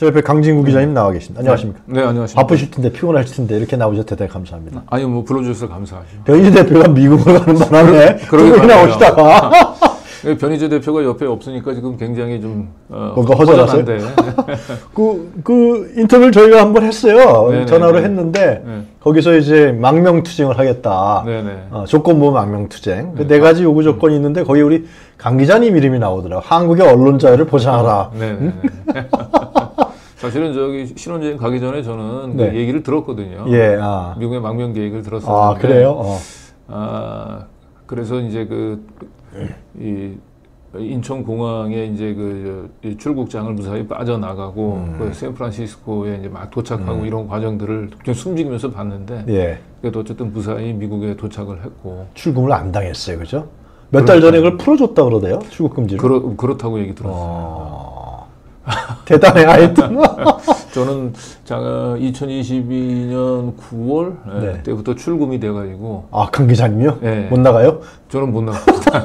저 옆에 강진구 기자님 나와 계십니다. 안녕하십니까? 네, 안녕하십니까? 바쁘실 텐데 피곤하실 텐데 이렇게 나오셔서 대단히 감사합니다. 아니 뭐 불러주셔서 감사하죠. 변희재 대표가 미국을 가는 바람에 그러게 나오시다가 변희재 대표가 옆에 없으니까 지금 굉장히 좀 뭔가 허전하세요? 그 인터뷰를 저희가 한번 했어요. 네네, 전화로 네. 했는데 네. 거기서 이제 망명투쟁을 하겠다. 네네. 조건부 망명투쟁. 네. 네 가지 요구 조건이 있는데 거기 우리 강 기자님 이름이 나오더라고요. 한국의 언론 자유를 보장하라. 네네. 사실은 저기 신혼여행 가기 전에 저는 네. 그 얘기를 들었거든요. 예, 미국의 망명 계획을 들었었는데. 그래요? 그래서 이제 이 인천공항에 이제 이 출국장을 무사히 빠져나가고 그 샌프란시스코에 이제 막 도착하고 이런 과정들을 좀 숨기면서 봤는데. 예. 그래도 어쨌든 무사히 미국에 도착을 했고. 출국을 안 당했어요, 그죠? 몇 달 전에 그걸 풀어줬다 그러대요, 출국 금지를. 그렇다고 얘기 들었어요. 대단해, 하여튼. 저는 2022년 9월 네. 때부터 출금이 돼가지고. 강 기자님이요? 네. 못 나가요? 저는 못 나갑니다.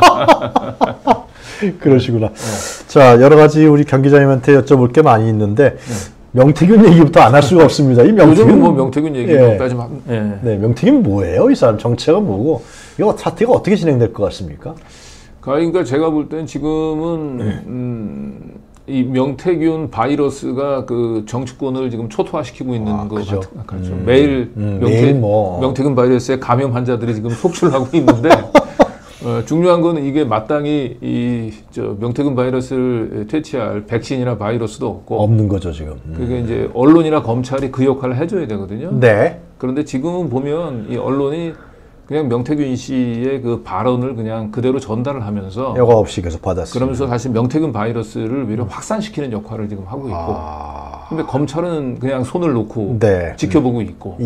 그러시구나. 자, 여러 가지 우리 강 기자님한테 여쭤볼 게 많이 있는데, 명태균 얘기부터 안 할 수가 없습니다. 이 명태균. 요즘은 뭐 명태균 얘기 따지면. 네, 명태균 뭐예요? 이 사람 정체가 뭐고, 이거 사태가 어떻게 진행될 것 같습니까? 그러니까 제가 볼 땐 지금은, 이 명태균 바이러스가 그 정치권을 지금 초토화시키고 있는 것 같죠. 매일 명태균 바이러스에 감염 환자들이 지금 속출하고 있는데 중요한 거는 이게 마땅히 명태균 바이러스를 퇴치할 백신이나 바이러스도 없는 거죠 지금. 그게 이제 언론이나 검찰이 그 역할을 해줘야 되거든요. 네. 그런데 지금은 보면 이 언론이 그냥 명태균 씨의 그 발언을 그냥 그대로 전달을 하면서 여과 없이 계속 받았어요. 그러면서 사실 명태균 바이러스를 오히려 확산시키는 역할을 지금 하고 있고, 근데 검찰은 그냥 손을 놓고 지켜보고 있고,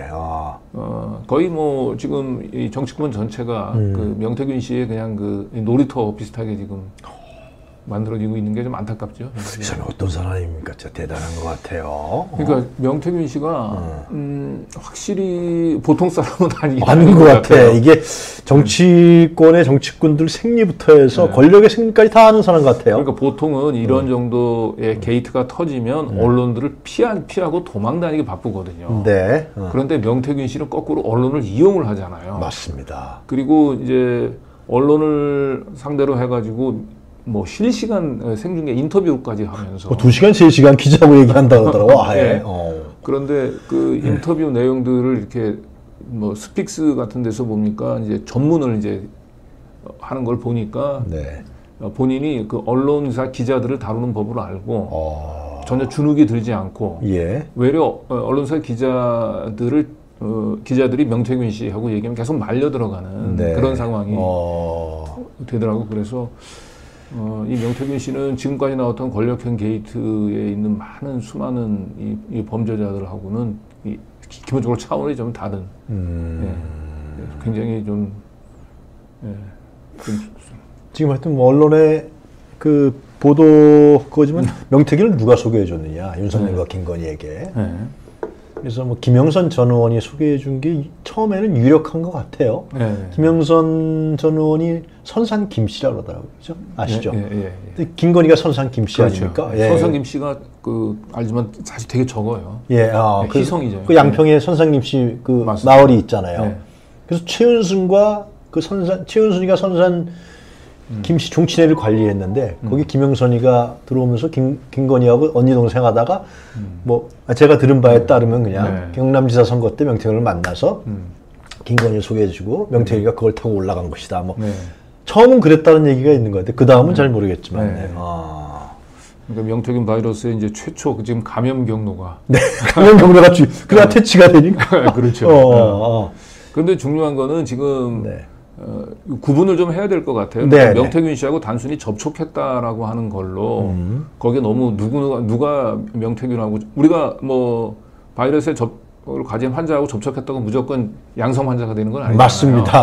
거의 뭐 지금 이 정치권 전체가 그 명태균 씨의 그냥 그 놀이터 비슷하게 지금 만들어지고 있는 게 좀 안타깝죠. 이 사람이 어떤 사람입니까? 진짜 대단한 것 같아요. 그러니까 명태균 씨가 확실히 보통 사람은 아닌 것 같아. 이게 정치권의 정치꾼들 생리부터 해서 권력의 생리까지 다 아는 사람 같아요. 그러니까 보통은 이런 정도의 게이트가 터지면 언론들을 피하고 도망다니기 바쁘거든요. 네. 그런데 명태균 씨는 거꾸로 언론을 이용을 하잖아요. 맞습니다. 그리고 이제 언론을 상대로 해가지고 뭐 실시간 생중계 인터뷰까지 하면서 2시간, 3시간 기자하고 얘기한다 그러더라고. 그런데 그 인터뷰 내용들을 이렇게 뭐 스픽스 같은 데서 보니까 이제 전문을 이제 하는 걸 보니까 본인이 그 언론사 기자들을 다루는 법을 알고 전혀 주눅이 들지 않고 외려 언론사 기자들이 명태균 씨하고 얘기하면 계속 말려 들어가는 그런 상황이 되더라고. 그래서 이 명태균 씨는 지금까지 나왔던 권력형 게이트에 있는 수많은 이 범죄자들하고는 기본적으로 차원이 좀 다른, 굉장히 좀 지금 하여튼 뭐 언론의 그 보도 그거지만 명태균을 누가 소개해 줬느냐, 윤석열과 김건희에게. 그래서 뭐 김영선 전 의원이 소개해 준 게 처음에는 유력한 것 같아요. 김영선 전 의원이 선산 김 씨라고 그러더라고요. 그죠? 아시죠? 근데 김건희가 선산 김 씨 아닙니까? 선산 김 씨가 알지만 사실 되게 적어요. 희성이죠. 그 양평에 선산 김 씨 그 마을이 있잖아요. 그래서 최은순이가 선산 김씨 종친회를 관리했는데 거기 김영선이가 들어오면서 김건희하고 언니 동생 하다가 뭐 제가 들은 바에 따르면 그냥 경남지사 선거 때 명태균을 만나서 김건희를 소개해주고 명태균이가 그걸 타고 올라간 것이다. 뭐 처음은 그랬다는 얘기가 있는 것 같아요. 그 다음은 잘 모르겠지만. 그러니까 명태균 바이러스의 이제 최초 지금 감염 경로가 감염 경로가 그가 퇴치가 되니까. 그렇죠. 그런데 중요한 거는 지금. 구분을 좀 해야 될 것 같아요. 명태균 씨하고 단순히 접촉했다라고 하는 걸로 거기에 너무 누가 명태균하고 우리가 뭐 바이러스에 접을 가진 환자하고 접촉했다고 무조건 양성 환자가 되는 건 아니잖아요. 맞습니다.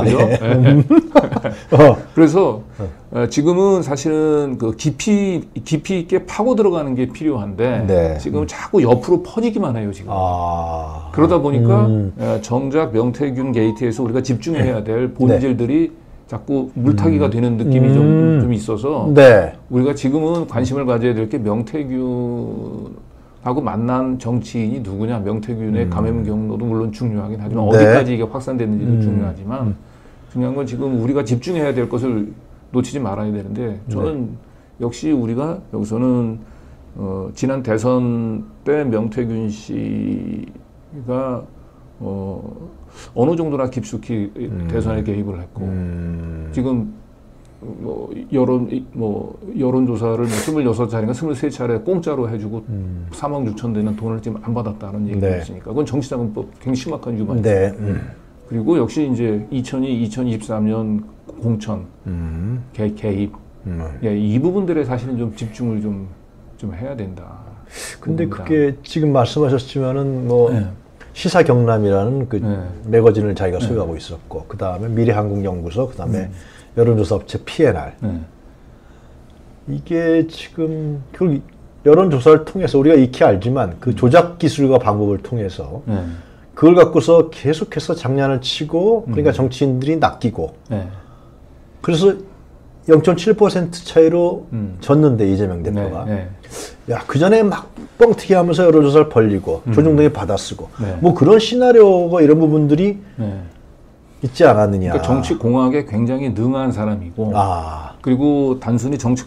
그래서 지금은 사실은 그 깊이 있게 파고 들어가는 게 필요한데 지금 자꾸 옆으로 퍼지기만 해요 지금. 그러다 보니까 정작 명태균 게이트에서 우리가 집중해야 될 본질들이 자꾸 물타기가 되는 느낌이 좀 있어서 네. 우리가 지금은 관심을 가져야 될 게 명태균하고 만난 정치인이 누구냐, 명태균의 감염 경로도 물론 중요하긴 하지만 네. 어디까지 이게 확산됐는지도 중요하지만 중요한 건 지금 우리가 집중해야 될 것을 놓치지 말아야 되는데 저는 역시 우리가 여기서는 지난 대선 때 명태균 씨가 어느 정도나 깊숙이 대선에 개입을 했고 지금 여론조사를 26차례인가 23차례 공짜로 해주고 3억 6천 되는 돈을 지금 안 받았다는 얘기가 네. 있으니까 그건 정치자금법 굉장히 심각한 위반이죠. 네. 그리고 역시 이제 2023년 공천 개입 예, 이 부분들에 사실은 좀 집중을 좀 해야 된다. 근데 봅니다. 그게 지금 말씀하셨지만은 뭐 네. 시사경남이라는 그 네. 매거진을 자기가 소유하고 있었고 그 다음에 미래한국연구소, 그 다음에 여론조사업체 PNR. 네. 이게 지금 결국 여론조사를 통해서 우리가 익히 알지만 그 조작 기술과 방법을 통해서 네. 그걸 갖고서 계속해서 장난을 치고 그러니까 정치인들이 낚이고 네. 그래서 0.7% 차이로 졌는데 이재명 대표가 네. 야, 그 전에 막 뻥튀기 하면서 여론조사를 벌리고 조중동이 받아쓰고 네. 뭐 그런 시나리오가 이런 부분들이 네. 있지 않았느냐. 그러니까 정치 공학에 굉장히 능한 사람이고 그리고 단순히 정치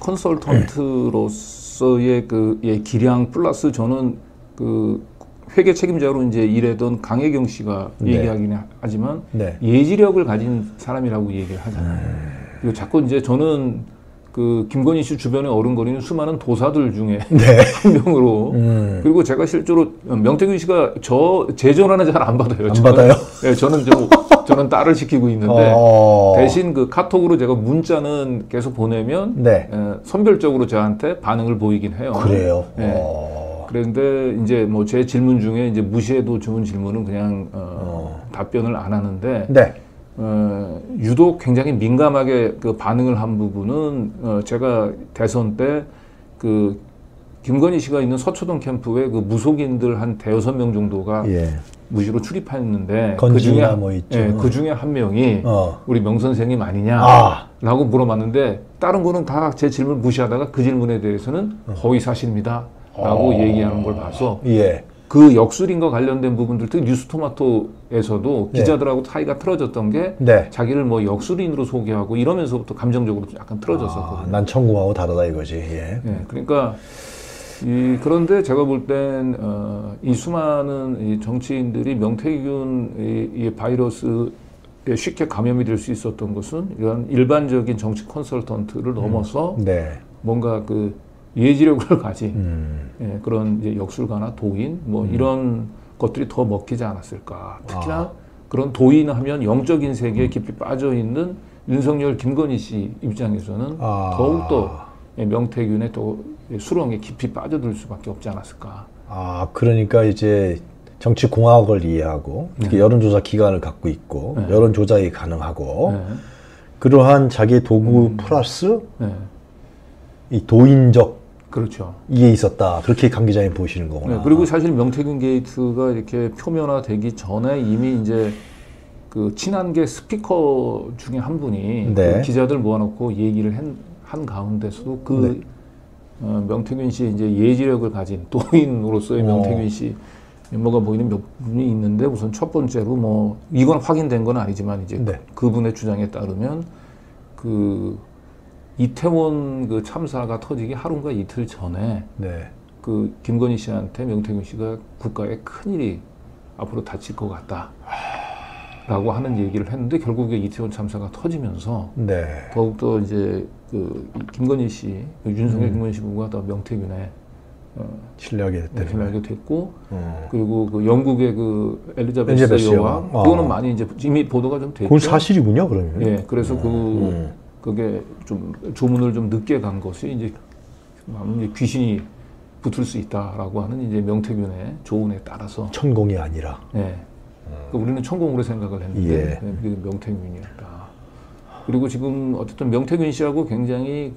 컨설턴트로서의 그 기량 플러스 저는 그 회계 책임자로 이제 일하던 강혜경 씨가 얘기하긴 하지만 예지력을 가진 사람이라고 얘기를 하잖아요. 그리고 자꾸 이제 저는 그 김건희 씨 주변에 어른거리는 수많은 도사들 중에 한 명으로 그리고 제가 실제로 명태균 씨가 제 전화는 잘 안 받아요. 안 받아요? 네, 저는 딸을 시키고 있는데 대신 그 카톡으로 제가 문자는 계속 보내면 선별적으로 저한테 반응을 보이긴 해요. 그래요. 네. 그런데 이제 뭐 제 질문 중에 이제 무시해도 좋은 질문은 그냥 답변을 안 하는데 유독 굉장히 민감하게 그 반응을 한 부분은 제가 대선 때 그 김건희 씨가 있는 서초동 캠프에 그 무속인들 한 5-6명 정도가 무시로 출입했는데 그 중에 한 명이 우리 명 선생님 아니냐라고 물어봤는데 다른 거는 다 제 질문을 무시하다가 그 질문에 대해서는 허위 사실입니다라고 얘기하는 걸 봐서 그 역술인과 관련된 부분들, 특히 뉴스토마토에서도 기자들하고 사이가 틀어졌던 게 자기를 뭐 역술인으로 소개하고 이러면서부터 감정적으로 약간 틀어졌었거든요. 난 천공하고 다르다 이거지. 그러니까 그런데 제가 볼 땐 이 수많은 이 정치인들이 명태균 이 바이러스에 쉽게 감염이 될 수 있었던 것은 이런 일반적인 정치 컨설턴트를 넘어서 뭔가 그 예지력을 가진 그런 이제 역술가나 도인 뭐 이런 것들이 더 먹히지 않았을까. 특히나 그런 도인하면 영적인 세계에 깊이 빠져 있는 윤석열, 김건희 씨 입장에서는 더욱더 명태균의 또 수렁에 깊이 빠져들 수밖에 없지 않았을까. 그러니까 이제 정치 공학을 이해하고 특히 여론조사 기관을 갖고 있고 여론 조작이 가능하고 그러한 자기 도구 플러스 이 도인적 그렇죠. 이게 있었다. 그렇게 강 기자님 보시는 거구나. 그리고 사실 명태균 게이트가 이렇게 표면화되기 전에 이미 이제 그 친한계 스피커 중에 한 분이 그 기자들 모아놓고 얘기를 한 가운데서도 그 명태균 씨의 이제 예지력을 가진 도인으로서의 명태균 씨 면모가 보이는 몇 분이 있는데 우선 첫 번째로 뭐 이건 확인된 건 아니지만 이제 그분의 주장에 따르면 그 이태원 그 참사가 터지기 하루인가 이틀 전에 그 김건희 씨한테 명태균 씨가 국가에 큰일이 앞으로 닥칠 것 같다라고 하는 얘기를 했는데 결국에 이태원 참사가 터지면서 더욱더 이제 그 김건희 씨, 그 윤석열 김건희 씨 부부가 더 명태균에 신뢰하게 됐고 그리고 그 영국의 그 엘리자베스 여왕 그거는 많이 이제 이미 보도가 좀 됐죠. 그건 사실이군요, 그러면. 그래서 그게 좀 조문을 좀 늦게 간 것이 이제 귀신이 붙을 수 있다라고 하는 이제 명태균의 조언에 따라서 천공이 아니라. 그러니까 우리는 천공으로 생각을 했는데 그게 명태균이었다. 그리고 지금 어쨌든 명태균 씨하고 굉장히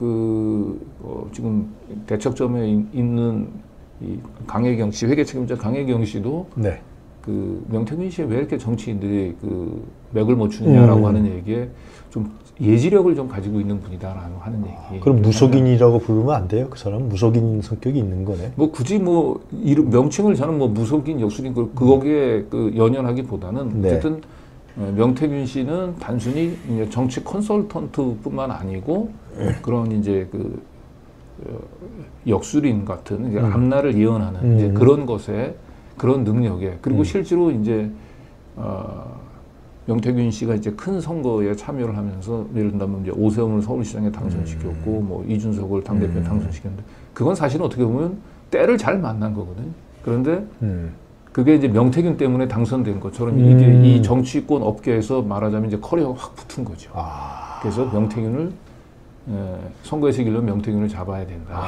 지금 대척점에 있는 이 강혜경 씨, 회계 책임자 강혜경 씨도 그 명태균 씨에 왜 이렇게 정치인들이 그 맥을 못 추느냐라고 하는 얘기에 좀 예지력을 좀 가지고 있는 분이다라고 하는 얘기. 그럼 무속인이라고 부르면 안 돼요? 그 사람 무속인 성격이 있는 거네. 뭐 굳이 뭐 이름 명칭을 저는 뭐 무속인, 역술인 그거기에 그 연연하기보다는 어쨌든 명태균 씨는 단순히 이제 정치 컨설턴트뿐만 아니고 그런 이제 그 역술인 같은 이제 앞날을 예언하는 이제 그런 것에 그런 능력에 그리고 실제로 이제 명태균 씨가 이제 큰 선거에 참여를 하면서 예를 들면 이제 오세훈을 서울시장에 당선시켰고 뭐 이준석을 당대표에 당선시켰는데 그건 사실은 어떻게 보면 때를 잘 만난 거거든요. 그런데 그게 이제 명태균 때문에 당선된 것처럼 이게 이 정치권 업계에서 말하자면 이제 커리어가 확 붙은 거죠. 그래서 명태균을 선거에서 이기려면 명태균을 잡아야 된다.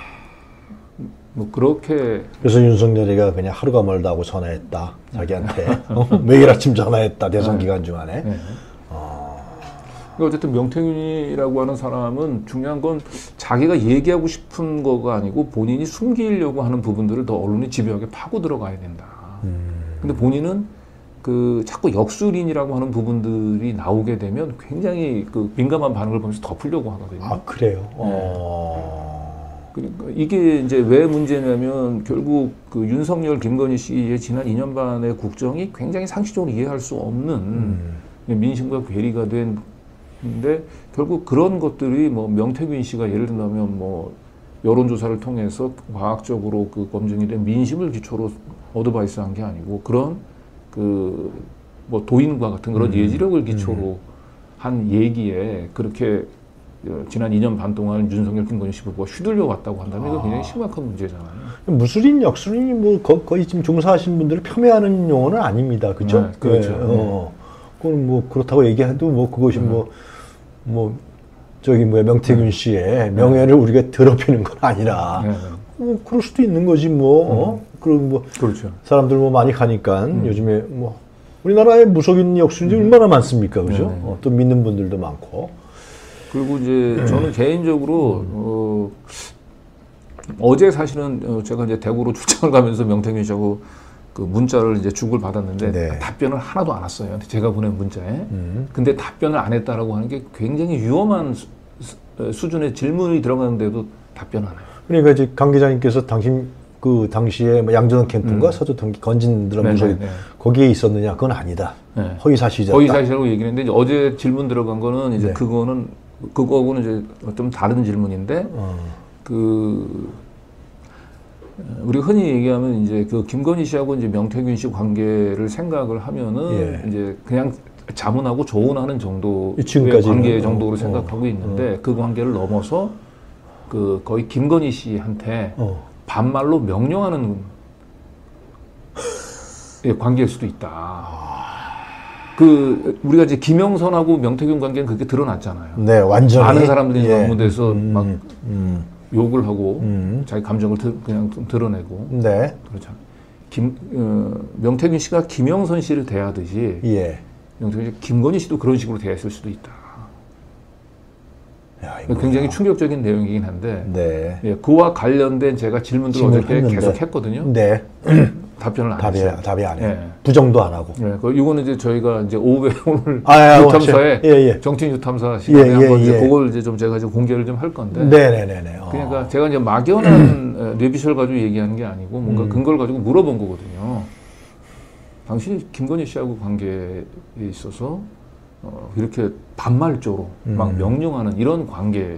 뭐 그렇게 그래서 윤석열이가 그냥 하루가 멀다 하고 전화했다 자기한테 매일 아침 전화했다 대선 기간 중간에. 그러니까 어쨌든 명태균이라고 하는 사람은 중요한 건 자기가 얘기하고 싶은 거가 아니고 본인이 숨기려고 하는 부분들을 더 언론이 집요하게 파고 들어가야 된다. 근데 본인은 그 자꾸 역술인이라고 하는 부분들이 나오게 되면 굉장히 그 민감한 반응을 보면서 덮으려고 하거든요. 아 그래요? 그러니까 이게 이제 왜 문제냐면 결국 그 윤석열, 김건희 씨의 지난 2년 반의 국정이 굉장히 상식적으로 이해할 수 없는 민심과 괴리가 된데 결국 그런 것들이 뭐 명태균 씨가 예를 들면 뭐 여론조사를 통해서 과학적으로 그 검증이 된 민심을 기초로 어드바이스한 게 아니고 그런 그 뭐 도인과 같은 그런 예지력을 기초로 한 얘기에 그렇게 지난 2년 반 동안 윤석열, 김건희 씨 부부가 휘둘려 왔다고 한다면 이거 굉장히 심각한 문제잖아요. 무술인, 역술인이 뭐 거의 지금 종사하신 분들을 폄훼하는 용어는 아닙니다. 그죠? 네, 그렇죠. 그건 뭐 그렇다고 얘기해도 뭐 그것이 저기 뭐야 명태균 씨의 명예를 우리가 더럽히는 건 아니라 뭐 그럴 수도 있는 거지 뭐. 그리고 뭐 그렇죠. 사람들 뭐 많이 가니까 요즘에 뭐 우리나라에 무속인, 역술인이 얼마나 많습니까, 그죠? 또 믿는 분들도 많고. 그리고 이제 저는 개인적으로 어제 사실은 제가 이제 대구로 출장을 가면서 명태균 씨하고 그 문자를 이제 주고를 받았는데 답변을 하나도 안 왔어요. 제가 보낸 문자에. 근데 답변을 안 했다라고 하는 게 굉장히 위험한 수준의 질문이 들어가는데도 답변 안 해요. 그러니까 이제 강 기자님께서 그 당시에 뭐 양전원 캠프인가 서초동 건진드럼 무속인 거기에 있었느냐? 그건 아니다. 허위 사실이다. 허위 사실이라고 얘기했는데 이제 어제 질문 들어간 거는 이제 그거하고는 이제 좀 다른 질문인데 우리가 흔히 얘기하면 이제 그 김건희 씨하고 이제 명태균 씨 관계를 생각을 하면은 이제 그냥 자문하고 조언하는 정도의 관계 정도로 생각하고 있는데 그 관계를 넘어서 그 거의 김건희 씨한테 반말로 명령하는 관계일 수도 있다. 그 우리가 이제 김영선하고 명태균 관계는 그렇게 드러났잖아요. 네, 완전히 많은 사람들이 방문돼서 막 욕을 하고 자기 감정을 그냥 좀 드러내고. 네. 그렇죠. 명태균 씨가 김영선 씨를 대하듯이 명태균 씨, 김건희 씨도 그런 식으로 대했을 수도 있다. 야, 굉장히 충격적인 내용이긴 한데 그와 관련된 제가 질문들을 어저께 계속 했거든요. 답변을 안 했어요. 답이 안 해요. 부정도 안 하고. 이거는 이제 저희가 이제 오후에 오늘 유탐사에 정치 유탐사 시간에 한번 이제 그걸 이제 좀 제가 공개를 좀 할 건데. 그러니까 제가 이제 막연한 뇌비셜 가지고 얘기하는 게 아니고 뭔가 근거를 가지고 물어본 거거든요. 당신이 김건희 씨하고 관계에 있어서 이렇게 반말적으로 막 명령하는 이런 관계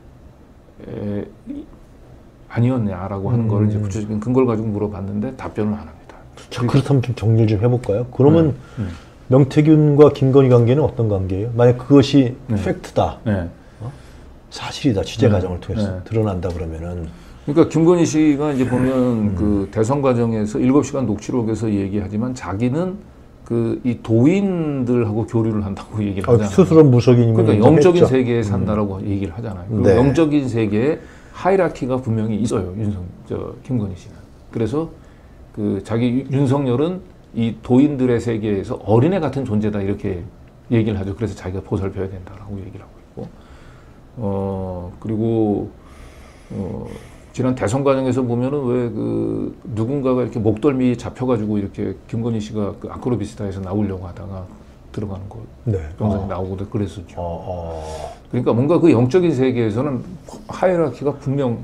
아니었냐라고 하는 거를 이제 구체적인 근거를 가지고 물어봤는데 답변을 안 합니다. 자, 그렇다면 좀 정리를 좀 해볼까요? 그러면 명태균과 김건희 관계는 어떤 관계예요? 만약 그것이 팩트다, 사실이다, 취재 과정을 통해서 드러난다 그러면은. 그러니까 김건희 씨가 이제 보면 그 대선 과정에서 7시간 녹취록에서 얘기하지만 자기는 이 도인들하고 교류를 한다고 얘기를 하잖아요. 스스로 무속인이면 그러니까 영적인 세계에 산다라고 얘기를 하잖아요. 그리고 영적인 세계에 하이라키가 분명히 있어요. 김건희 씨는. 그래서 자기 윤석열은 이 도인들의 세계에서 어린애 같은 존재다 이렇게 얘기를 하죠. 그래서 자기가 보살펴야 된다라고 얘기를 하고 있고, 그리고 지난 대선 과정에서 보면은 왜 그 누군가가 이렇게 목덜미 잡혀가지고 이렇게 김건희 씨가 그 아크로비스타에서 나오려고 하다가 들어가는 거 영상이 나오고 그랬었죠. 그러니까 뭔가 그 영적인 세계에서는 하이라키가 분명하고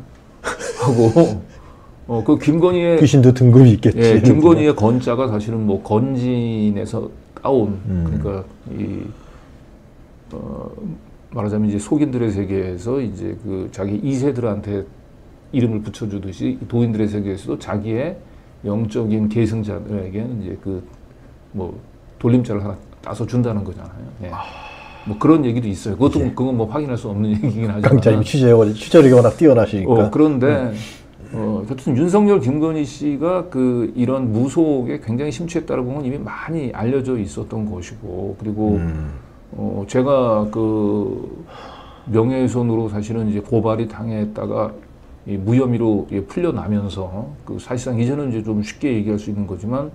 그 김건희의 귀신도 등급이 있겠지. 예, 김건희의 건자가 사실은 뭐 건진에서 따온 그러니까 이 말하자면 이제 속인들의 세계에서 이제 그 자기 2세들한테 이름을 붙여주듯이 도인들의 세계에서도 자기의 영적인 계승자들에게는 이제 그 뭐 돌림자를 하나 따서 준다는 거잖아요. 예. 뭐 그런 얘기도 있어요. 그건 뭐 확인할 수 없는 얘기긴 하지만. 강자님 취재력이 워낙 뛰어나시니까. 그런데 어쨌든 윤석열, 김건희 씨가 그 이런 무속에 굉장히 심취했다는 건 이미 많이 알려져 있었던 것이고, 그리고 제가 그 명예훼손으로 사실은 이제 고발이 당했다가 이 무혐의로 풀려나면서 그 사실상 이제는 이제 좀 쉽게 얘기할 수 있는 거지만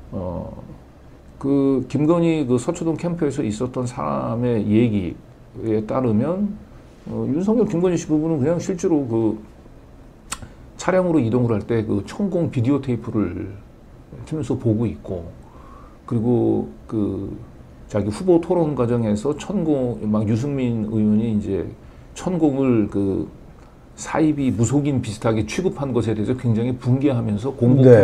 그 김건희 그 서초동 캠프에서 있었던 사람의 얘기에 따르면 윤석열, 김건희 씨 부부는 그냥 실제로 그 차량으로 이동을 할 때 그 천공 비디오 테이프를 틀면서 보고 있고, 그리고 그 자기 후보 토론 과정에서 막 유승민 의원이 이제 천공을 그 사이비 무속인 비슷하게 취급한 것에 대해서 굉장히 분개하면서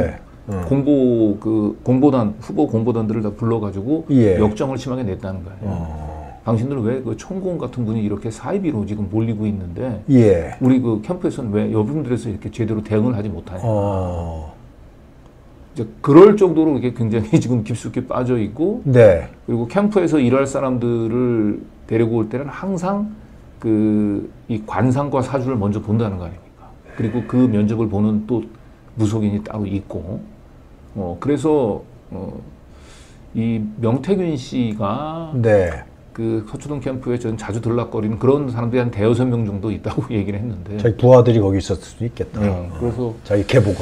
후보 공보단들을 다 불러가지고 역정을 심하게 냈다는 거예요. 당신들은 왜 그 천공 같은 분이 이렇게 사이비로 지금 몰리고 있는데 우리 그 캠프에서는 왜 여러분들에서 이렇게 제대로 대응을 하지 못하냐. 이제 그럴 정도로 이게 굉장히 지금 깊숙이 빠져 있고, 그리고 캠프에서 일할 사람들을 데리고 올 때는 항상 그 이 관상과 사주를 먼저 본다는 거 아닙니까? 그리고 그 면접을 보는 또 무속인이 따로 있고, 그래서 이 명태균 씨가 그 서초동 캠프에 저는 자주 들락거리는 그런 사람들이 한 5~6명 정도 있다고 얘기를 했는데, 자기 부하들이 거기 있었을 수도 있겠다. 그래서 자기 계보가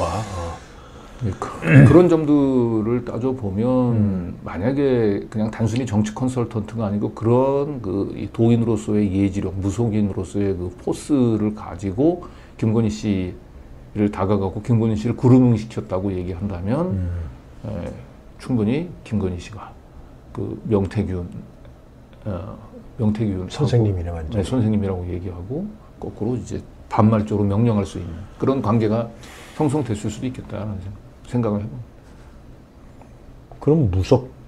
그런 점들을 따져보면 만약에 그냥 단순히 정치 컨설턴트가 아니고 그런 그 도인으로서의 예지력, 무속인으로서의 그 포스를 가지고 김건희 씨를 다가가고 김건희 씨를 그루밍시켰다고 얘기한다면 충분히 김건희 씨가 그 명태균 선생님이네 완전. 선생님이라고 얘기하고 거꾸로 이제 반말적으로 명령할 수 있는 그런 관계가 형성됐을 수도 있겠다는 생각을 해봅니다. 그럼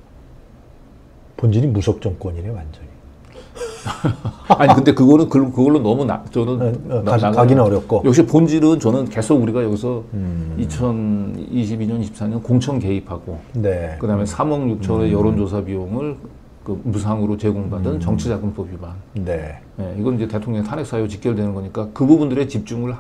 본질이 무속 정권이네 완전히. 아니 근데 그걸로 너무 저는 가기는 어렵고. 역시 본질은 저는 계속 우리가 여기서 2022년, 24년 공천 개입하고, 그다음에 3억 6천의 여론조사 비용을 그 무상으로 제공받은 정치자금법 위반. 이건 이제 대통령 탄핵 사유 직결되는 거니까 그 부분들에 집중을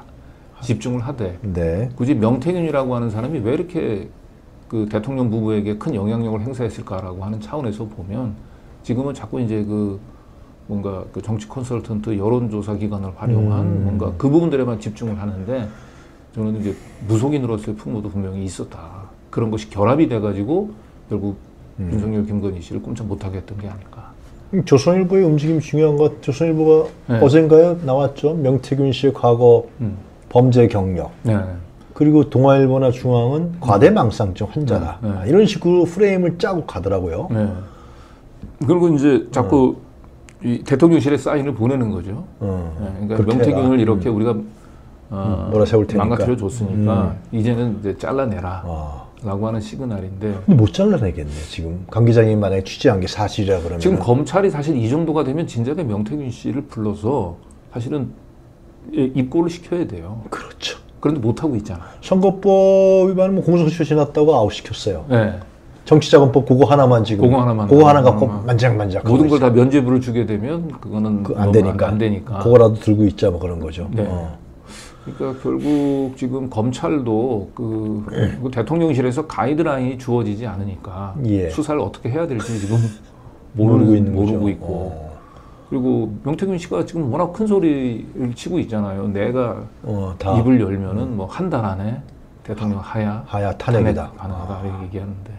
하되 굳이 명태균이라고 하는 사람이 왜 이렇게 그 대통령 부부에게 큰 영향력을 행사했을까라고 하는 차원에서 보면 지금은 자꾸 이제 그 뭔가 그 정치 컨설턴트 여론조사 기관을 활용한 뭔가 그 부분들에만 집중을 하는데, 저는 이제 무속인으로서의 풍모도 분명히 있었다. 그런 것이 결합이 돼가지고 결국 윤석열, 김건희 씨를 꼼짝 못하게 했던 게 아닐까. 조선일보의 움직임이 중요한 것. 조선일보가 어젠가요 나왔죠. 명태균 씨의 과거 범죄 경력. 그리고 동아일보나 중앙은 과대망상증 환자다. 이런 식으로 프레임을 짜고 가더라고요. 그리고 이제 자꾸 이 대통령실에 사인을 보내는 거죠. 그러니까 명태균을 이렇게 우리가 몰아세울 테니까 망가뜨려 줬으니까 이제는 이제 잘라내라. 라고 하는 시그널인데. 근데 못 잘라내겠네. 지금 강 기자님이 만약에 취재한 게 사실이라 그러면. 지금 검찰이 사실 이 정도가 되면 진작에 명태균 씨를 불러서 사실은 입고를 시켜야 돼요. 그렇죠. 그런데 못하고 있잖아요. 선거법 위반은 뭐 공소시효 지났다고 아웃시켰어요. 정치자금법 그거 하나만 그거 하나 갖고 만작만작 모든 걸 다 면죄부를 주게 되면 그거는 안 되니까 그거라도 들고 있자 뭐 그런 거죠. 그러니까 결국 지금 검찰도 그 대통령실에서 가이드라인이 주어지지 않으니까 수사를 어떻게 해야 될지 지금 모르고 있고. 그리고 명태균 씨가 지금 워낙 큰 소리를 치고 있잖아요. 내가 입을 열면은 뭐 한 달 안에 대통령 하야 탄핵이다. 가능하다 이렇게 얘기하는데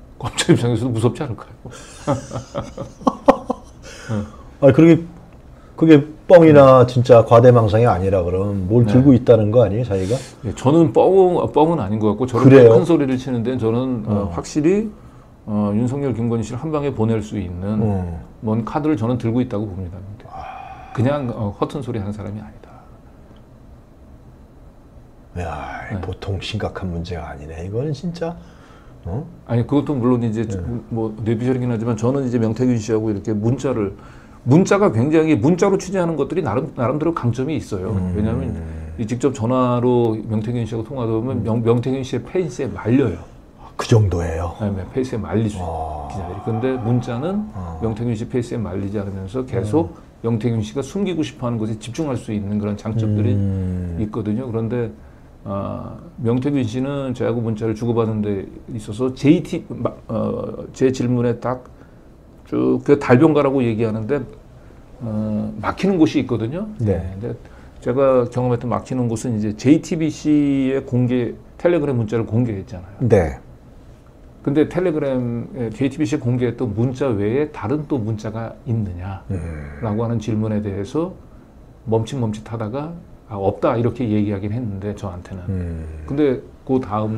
검찰 입장에서도 무섭지 않을까요? 그렇게 그게 뻥이나 진짜 과대망상이 아니라 그러면 뭘 들고 있다는 거 아니에요, 자기가? 네, 저는 뻥은 아닌 것 같고 저는 큰 소리를 치는데 저는 확실히 윤석열, 김건희 씨를 한 방에 보낼 수 있는 뭔 카드를 저는 들고 있다고 봅니다. 그냥 허튼 소리 하는 사람이 아니다. 야, 보통 심각한 문제가 아니네. 이거는 진짜. 아니 그것도 물론 이제 뭐 뇌피셜이긴 하지만 저는 이제 명태균 씨하고 이렇게 문자가 굉장히 문자로 취재하는 것들이 나름대로 강점이 있어요. 왜냐하면 직접 전화로 명태균 씨하고 통화하다 보면 명태균 씨의 페이스에 말려요. 그 정도예요? 네, 페이스에 말리죠, 기자들이. 근데 문자는 명태균 씨 페이스에 말리지 않으면서 계속 명태균 씨가 숨기고 싶어하는 것에 집중할 수 있는 그런 장점들이 있거든요. 그런데 명태균 씨는 저하고 문자를 주고받는 데 있어서 제 질문에 딱 쭉 그 달변가라고 얘기하는데 막히는 곳이 있거든요. 네. 근데 제가 경험했던 막히는 곳은 이제 JTBC의 텔레그램 문자를 공개했잖아요. 네. 근데 JTBC에 공개했던 문자 외에 다른 또 문자가 있느냐라고 하는 질문에 대해서 멈칫멈칫하다가 없다 이렇게 얘기하긴 했는데 저한테는. 근데 그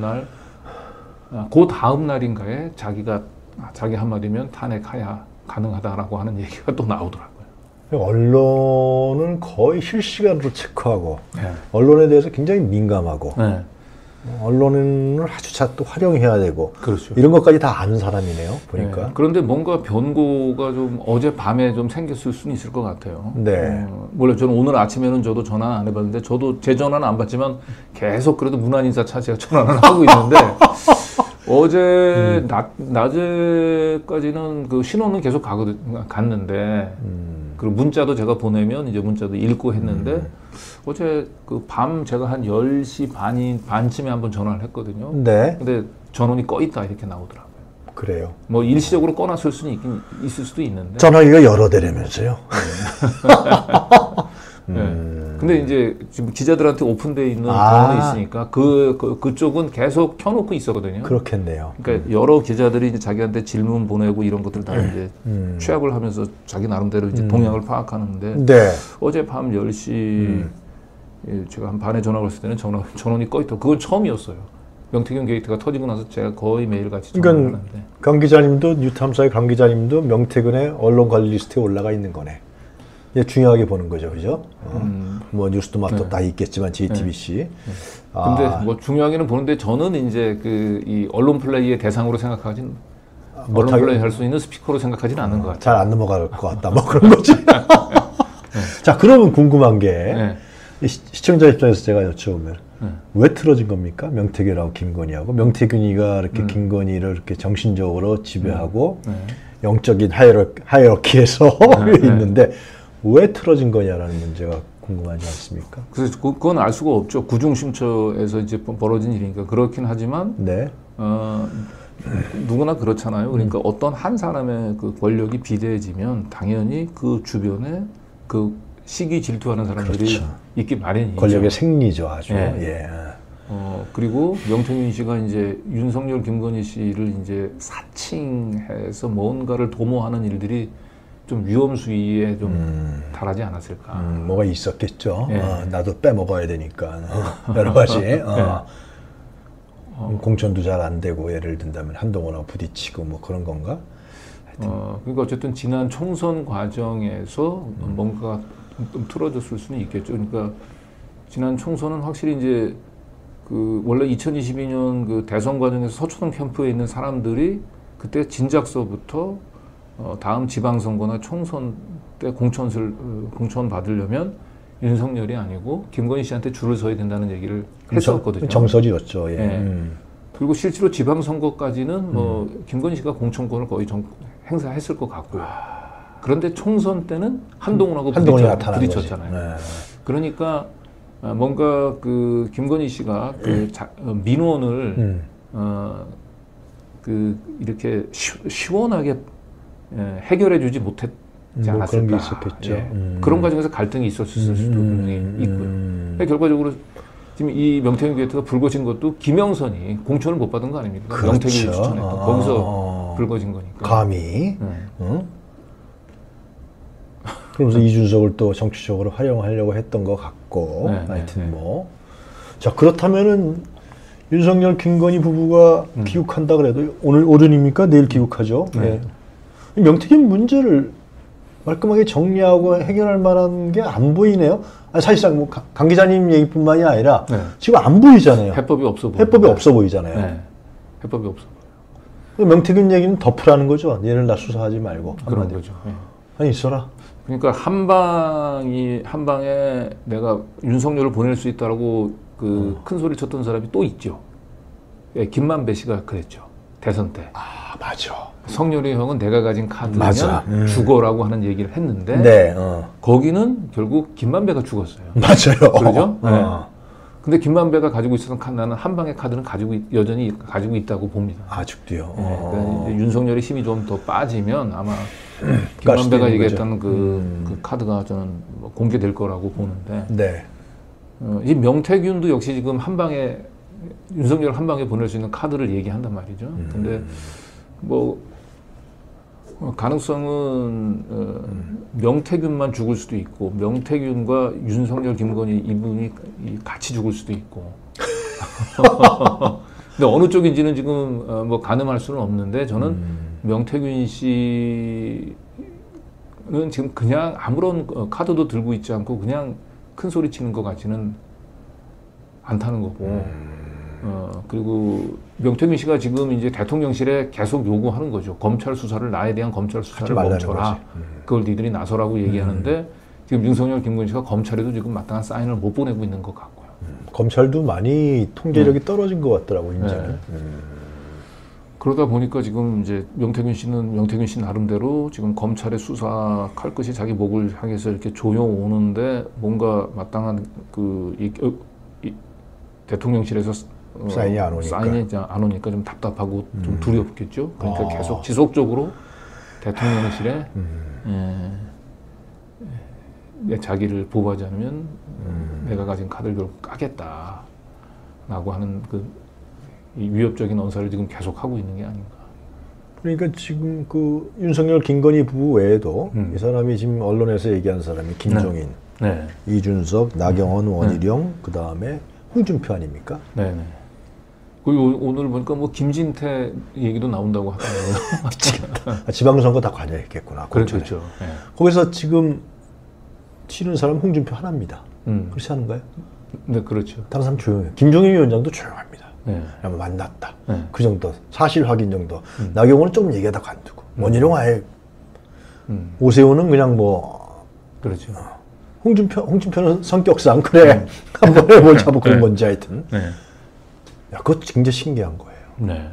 다음 날인가에 자기 한마디면 탄핵해야 가능하다라고 하는 얘기가 또 나오더라고요. 언론은 거의 실시간으로 체크하고 언론에 대해서 굉장히 민감하고 언론을 아주 또 활용해야 되고 그렇죠. 이런 것까지 다 아는 사람이네요. 보니까. 그런데 뭔가 변고가 좀 어젯밤에 좀 생겼을 수는 있을 것 같아요. 네. 물론 저는 오늘 아침에는 저도 전화 안 해봤는데 저도 제 전화는 안 받지만 계속 그래도 문안인사 차지가 전화를 하고 있는데 어제 낮에까지는 그 신호는 계속 갔는데 그리고 문자도 제가 보내면 이제 문자도 읽고 했는데 어제 그 밤 제가 한 10시 반쯤에 한번 전화를 했거든요. 네. 근데 전원이 꺼 있다 이렇게 나오더라고요. 그래요. 뭐 일시적으로 꺼놨을 수는 있을 수도 있는데. 전화기가 여러 대라면서요. 근데 이제 지금 기자들한테 오픈되어 있는 전원이 있으니까 그쪽은 계속 켜놓고 있었거든요. 그렇겠네요. 그러니까 여러 기자들이 이제 자기한테 질문 보내고 이런 것들 다 이제 취합을 하면서 자기 나름대로 이제 동향을 파악하는데 어제 밤 10시 제가 한 반에 전화 걸었을 때는 전원이 꺼 있다. 그건 처음이었어요. 명태균 게이트가 터지고 나서 제가 거의 매일같이 전화를 하는데. 강 기자님도 뉴탐사의 강 기자님도 명태균의 언론 관리 리스트에 올라가 있는 거네. 중요하게 보는 거죠, 그죠? 뭐 뉴스도 맛도 다 있겠지만 JTBC. 근데 뭐 중요하게는 보는데 저는 이제 이 언론 플레이의 대상으로 언론 플레이 할 수 있는 스피커로 생각하지는 않는 것 같아요. 잘 안 넘어갈 것 같다, 뭐 그런 거지. 자, 그러면 궁금한 게 시청자 입장에서 제가 여쭤보면 왜 틀어진 겁니까? 명태균하고 김건희하고 명태균이가 이렇게 김건희를 이렇게 정신적으로 지배하고 영적인 하이어러키에서 있는데. 왜 틀어진 거냐라는 문제가 궁금하지 않습니까? 그래서 그건 알 수가 없죠. 구중심처에서 이제 벌어진 일이니까 그렇긴 하지만 누구나 그렇잖아요. 그러니까 어떤 한 사람의 그 권력이 비대해지면 당연히 그 주변에 그 시기 질투하는 사람들이 있기 마련이죠. 권력의 생리죠, 아주. 그리고 명태균 씨가 이제 윤석열, 김건희 씨를 이제 사칭해서 뭔가를 도모하는 일들이 좀 위험 수위에 좀 달하지 않았을까. 뭐가 있었겠죠. 나도 빼먹어야 되니까 여러 가지. 공천도 잘 안 되고 예를 든다면 한동훈하고 부딪히고 뭐 그런 건가? 그러니까 어쨌든 지난 총선 과정에서 뭔가 좀 틀어졌을 수는 있겠죠. 그러니까 지난 총선은 확실히 이제 그 원래 2022년 그 대선 과정에서 서초동 캠프에 있는 사람들이 그때 진작서부터 다음 지방선거나 총선 때 공천 받으려면 윤석열이 아니고 김건희 씨한테 줄을 서야 된다는 얘기를 했었거든요. 정설이었죠. 그리고 실제로 지방선거까지는 뭐 김건희 씨가 공천권을 거의 행사했을 것 같고요. 그런데 총선 때는 한동훈하고 부딪혔잖아요. 그러니까 뭔가 그 김건희 씨가 그 민원을 이렇게 시원하게 해결해주지 못했지 않았을까. 그런 게 있었겠죠. 그런 과정에서 갈등이 있었을 수도 분명히 있고요. 결과적으로 지금 이 명태균 게이트가 불거진 것도 김영선이 공천을 못 받은 거 아닙니까? 명태균이 추천했던 거기서 불거진 거니까. 감히. 그러면서 이준석을 또 정치적으로 활용하려고 했던 것 같고, 하여튼 뭐. 자, 그렇다면은 윤석열, 김건희 부부가 귀국한다 그래도 오늘 오전입니까? 내일 귀국하죠. 네. 명태균 문제를 말끔하게 정리하고 해결할 만한 게 안 보이네요. 아니, 사실상 뭐 강 기자님 얘기뿐만이 아니라 지금 안 보이잖아요. 해법이 없어 보이잖아요. 네. 해법이 없어. 명태균 얘기는 덮으라는 거죠. 얘를 나 수사하지 말고. 그런 거죠. 아니, 있어라. 그러니까 한 방에 내가 윤석열을 보낼 수 있다라고 그 큰 소리 쳤던 사람이 또 있죠. 예, 김만배 씨가 그랬죠. 대선 때. 아, 맞아. 성렬이 형은 내가 가진 카드면 죽어라고 하는 얘기를 했는데 거기는 결국 김만배가 죽었어요. 맞아요. 그러죠? 근데 김만배가 가지고 있었던 카드, 나는 한 방의 카드는 여전히 가지고 있다고 봅니다. 아직도요. 그러니까 윤석열의 힘이 좀 더 빠지면 아마 김만배가 얘기했던 그 카드가 저는 뭐 공개될 거라고 보는데 이 명태균도 역시 지금 한 방에 윤석열을 한 방에 보낼 수 있는 카드를 얘기한단 말이죠. 근데 뭐 가능성은 명태균만 죽을 수도 있고 명태균과 윤석열, 김건희 이분이 같이 죽을 수도 있고. 근데 어느 쪽인지는 지금 뭐 가늠할 수는 없는데 저는 명태균 씨는 지금 그냥 아무런 카드도 들고 있지 않고 그냥 큰 소리 치는 것 같지는 않다는 거고. 그리고 명태균 씨가 지금 이제 대통령실에 계속 요구하는 거죠. 검찰 수사를, 나에 대한 검찰 수사를 멈춰라. 그걸 니들이 나서라고 얘기하는데 지금 윤석열, 김건희 씨가 검찰에도 지금 마땅한 사인을 못 보내고 있는 것 같고요. 검찰도 많이 통제력이 떨어진 것 같더라고요, 이제는. 그러다 보니까 지금 이제 명태균 씨 나름대로 지금 검찰의 수사 칼끝이 자기 목을 향해서 이렇게 조여 오는데 뭔가 마땅한 대통령실에서 사인이 안 오니까 좀 답답하고 좀 두렵겠죠. 그러니까 계속 지속적으로 대통령실에 자기를 보호하지 않으면 내가 가진 카드를 결국 까겠다라고 하는 이 위협적인 언사를 지금 계속 하고 있는 게 아닌가. 그러니까 지금 그 윤석열, 김건희 부부 외에도 이 사람이 지금 언론에서 얘기한 사람이 김종인, 이준석, 나경원, 원희룡, 그 다음에 홍준표 아닙니까? 네네. 그리고 오늘 보니까 뭐 김진태 얘기도 나온다고 하더라고요. 지방선거 다 관여했겠구나. 그렇죠. 거기서 지금 치는 사람 홍준표 하나입니다. 그렇지 않은가요? 네, 그렇죠. 다른 사람 조용해요. 김종인 위원장도 조용합니다. 그러면 만났다. 그 정도. 사실 확인 정도. 나경원은 조금 얘기하다 관두고. 원희룡 아예 오세훈은 그냥 뭐. 그렇죠. 홍준표는 성격상 그래 한번 해보자 뭐 그런 건지 하여튼. 야, 그것도 굉장히 신기한 거예요. 네.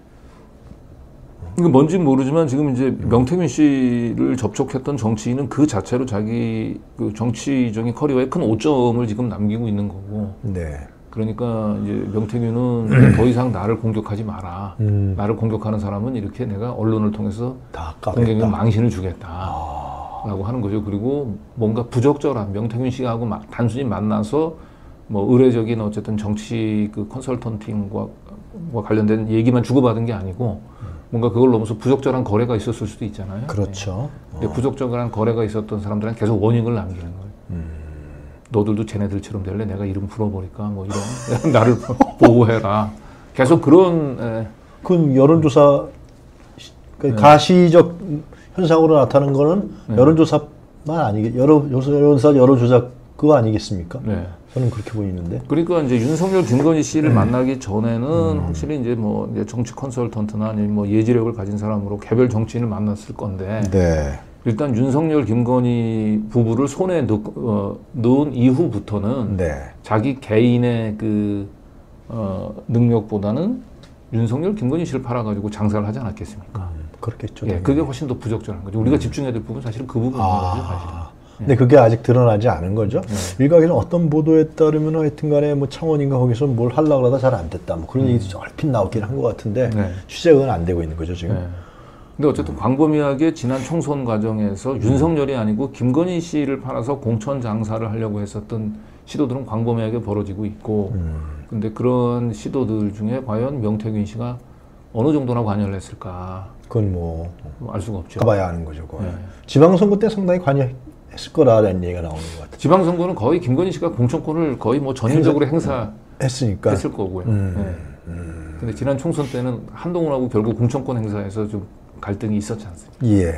이거 뭔지 모르지만 지금 이제 명태균 씨를 접촉했던 정치인은 그 자체로 자기 그 정치적인 커리어에 큰 오점을 지금 남기고 있는 거고. 그러니까 이제 명태균은 더 이상 나를 공격하지 마라. 나를 공격하는 사람은 이렇게 내가 언론을 통해서 다 공격에 망신을 주겠다. 라고 하는 거죠. 그리고 뭔가 부적절한 명태균 씨하고 단순히 만나서 뭐 의례적인 어쨌든 정치 그 컨설턴팅과 관련된 얘기만 주고받은 게 아니고 뭔가 그걸 넘어서 부적절한 거래가 있었을 수도 있잖아요. 그렇죠. 근데 부적절한 거래가 있었던 사람들은 계속 원인을 남기는 거예요. 너들도 쟤네들처럼 될래? 내가 이름 풀어버릴까? 뭐 이런 나를 보호해라. 계속 그런. 그건 여론조사 가시적 현상으로 나타나는 거는 여론조사만 여론조사 그거 아니겠습니까? 저는 그렇게 보이는데. 그러니까 이제 윤석열, 김건희 씨를 만나기 전에는 확실히 이제 뭐 정치 컨설턴트나 아니면 뭐 예지력을 가진 사람으로 개별 정치인을 만났을 건데. 일단 윤석열, 김건희 부부를 손에 넣은 이후부터는 자기 개인의 그 능력보다는 윤석열, 김건희 씨를 팔아가지고 장사를 하지 않았겠습니까? 그렇겠죠. 그게 훨씬 더 부적절한 거죠. 우리가 집중해야 될 부분은 사실은 그 부분인 거죠, 사실은. 근데 그게 아직 드러나지 않은 거죠. 일각에는 어떤 보도에 따르면 하여튼 간에 뭐 창원인가 거기서 뭘 하려고 하다 잘 안 됐다. 뭐 그런 얘기도 얼핏 나오긴 한 것 같은데 취재가 안 되고 있는 거죠, 지금. 근데 어쨌든 광범위하게 지난 총선 과정에서 윤석열이 아니고 김건희 씨를 팔아서 공천 장사를 하려고 했었던 시도들은 광범위하게 벌어지고 있고 근데 그런 시도들 중에 과연 명태균 씨가 어느 정도나 관여를 했을까? 그건 뭐 알 수가 없죠. 가봐야 하는 거죠. 지방선거 때 상당히 관여했을 했을 거라는 얘기가 나오는 것 같아요. 지방선거는 거의 김건희 씨가 공천권을 거의 뭐 전인적으로 행사했으니까 했을 거고요. 근데 지난 총선 때는 한동훈하고 결국 공천권 행사에서 좀 갈등이 있었지 않습니까? 예.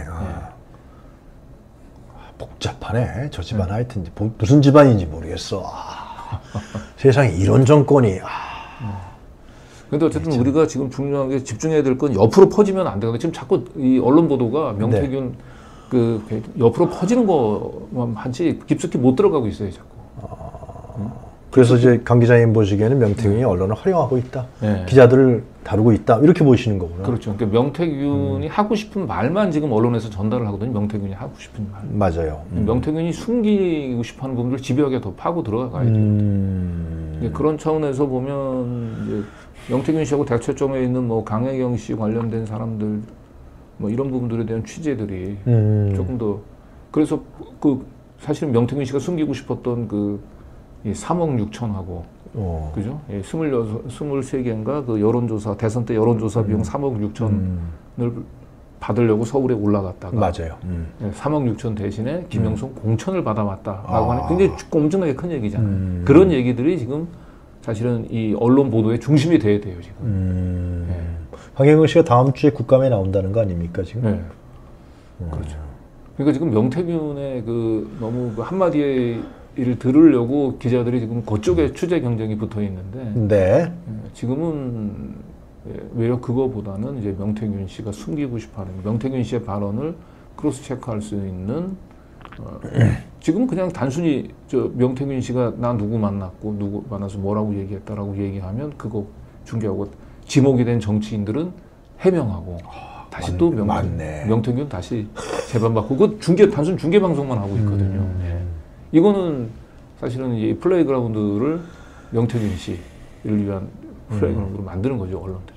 복잡하네. 저 집안 하여튼 무슨 집안인지 모르겠어. 세상에 이런 정권이. 근데 어쨌든 우리가 지금 중요한 게 집중해야 될 건 옆으로 퍼지면 안 되거든요. 지금 자꾸 이 언론 보도가 명태균 그 옆으로 퍼지는 거만 하지 깊숙이 못 들어가고 있어요, 자꾸. 그래서 이제 강 기자님 보시기에는 명태균이 언론을 활용하고 있다. 기자들을 다루고 있다. 이렇게 보시는 거구나. 그렇죠. 그러니까 명태균이 하고 싶은 말만 지금 언론에서 전달을 하거든요. 명태균이 하고 싶은 말. 맞아요. 명태균이 숨기고 싶어하는 부분들 집요하게 더 파고 들어가야 돼요. 그런 차원에서 보면 이제 명태균 씨하고 대처점에 있는 뭐 강혜경 씨 관련된 사람들 뭐 이런 부분들에 대한 취재들이 조금 더 그래서 그 사실은 명태균 씨가 숨기고 싶었던 그 3억 6천하고 그죠? 23개인가 그 여론조사 대선 때 여론조사 비용 3억 6천을 받으려고 서울에 올라갔다가 맞아요. 3억 6천 대신에 김영선 공천을 받아왔다라고 하는 굉장히 엄청나게 큰 얘기잖아요. 그런 얘기들이 지금 사실은 이 언론 보도의 중심이 돼야 돼요 지금. 강혜경 씨가 다음 주에 국감에 나온다는 거 아닙니까 지금? 네. 그렇죠. 그러니까 지금 명태균의 그 너무 그 한마디의 일을 들으려고 기자들이 지금 그쪽에 취재 경쟁이 붙어 있는데 지금은 외려 그거보다는 이제 명태균 씨가 숨기고 싶어하는 명태균 씨의 발언을 크로스 체크할 수 있는 지금 그냥 단순히 저 명태균 씨가 나 누구 만났고 누구 만나서 뭐라고 얘기했다라고 얘기하면 그거 중계하고 지목이 된 정치인들은 해명하고 다시 또 명태균 다시 재반받고 그 단순 중계 방송만 하고 있거든요. 이거는 사실은 이 플레이그라운드를 명태균 씨를 위한 플레이그라운드로 만드는 거죠, 언론들이.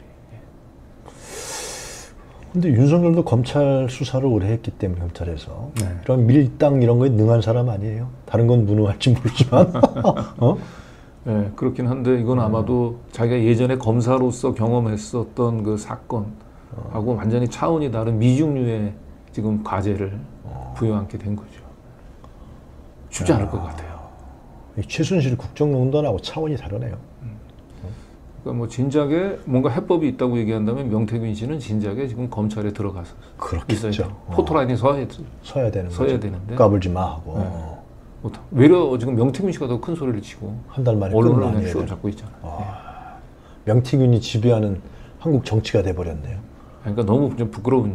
근데 윤석열도 검찰 수사를 오래 했기 때문에 경찰에서 이런 밀당 이런 거에 능한 사람 아니에요? 다른 건 무능할지 모르지만. 네, 그렇긴 한데 이건 아마도 자기가 예전에 검사로서 경험했었던 그 사건하고 완전히 차원이 다른 미중류의 지금 과제를 부여안게 된 거죠. 쉽지 않을 것 같아요. 최순실 국정농단하고 차원이 다르네요. 그러니까 뭐 진작에 뭔가 해법이 있다고 얘기한다면 명태균 씨는 진작에 지금 검찰에 들어가서 그렇겠죠. 포토라인에 서야 되는데 까불지 마 하고. 외려 지금 명태균 씨가 더 큰 소리를 치고 한 달 만에 언론을 그냥 휘어 잡고 있잖아요. 명태균이 지배하는 한국 정치가 돼버렸네요. 그러니까 너무 좀 부끄러운.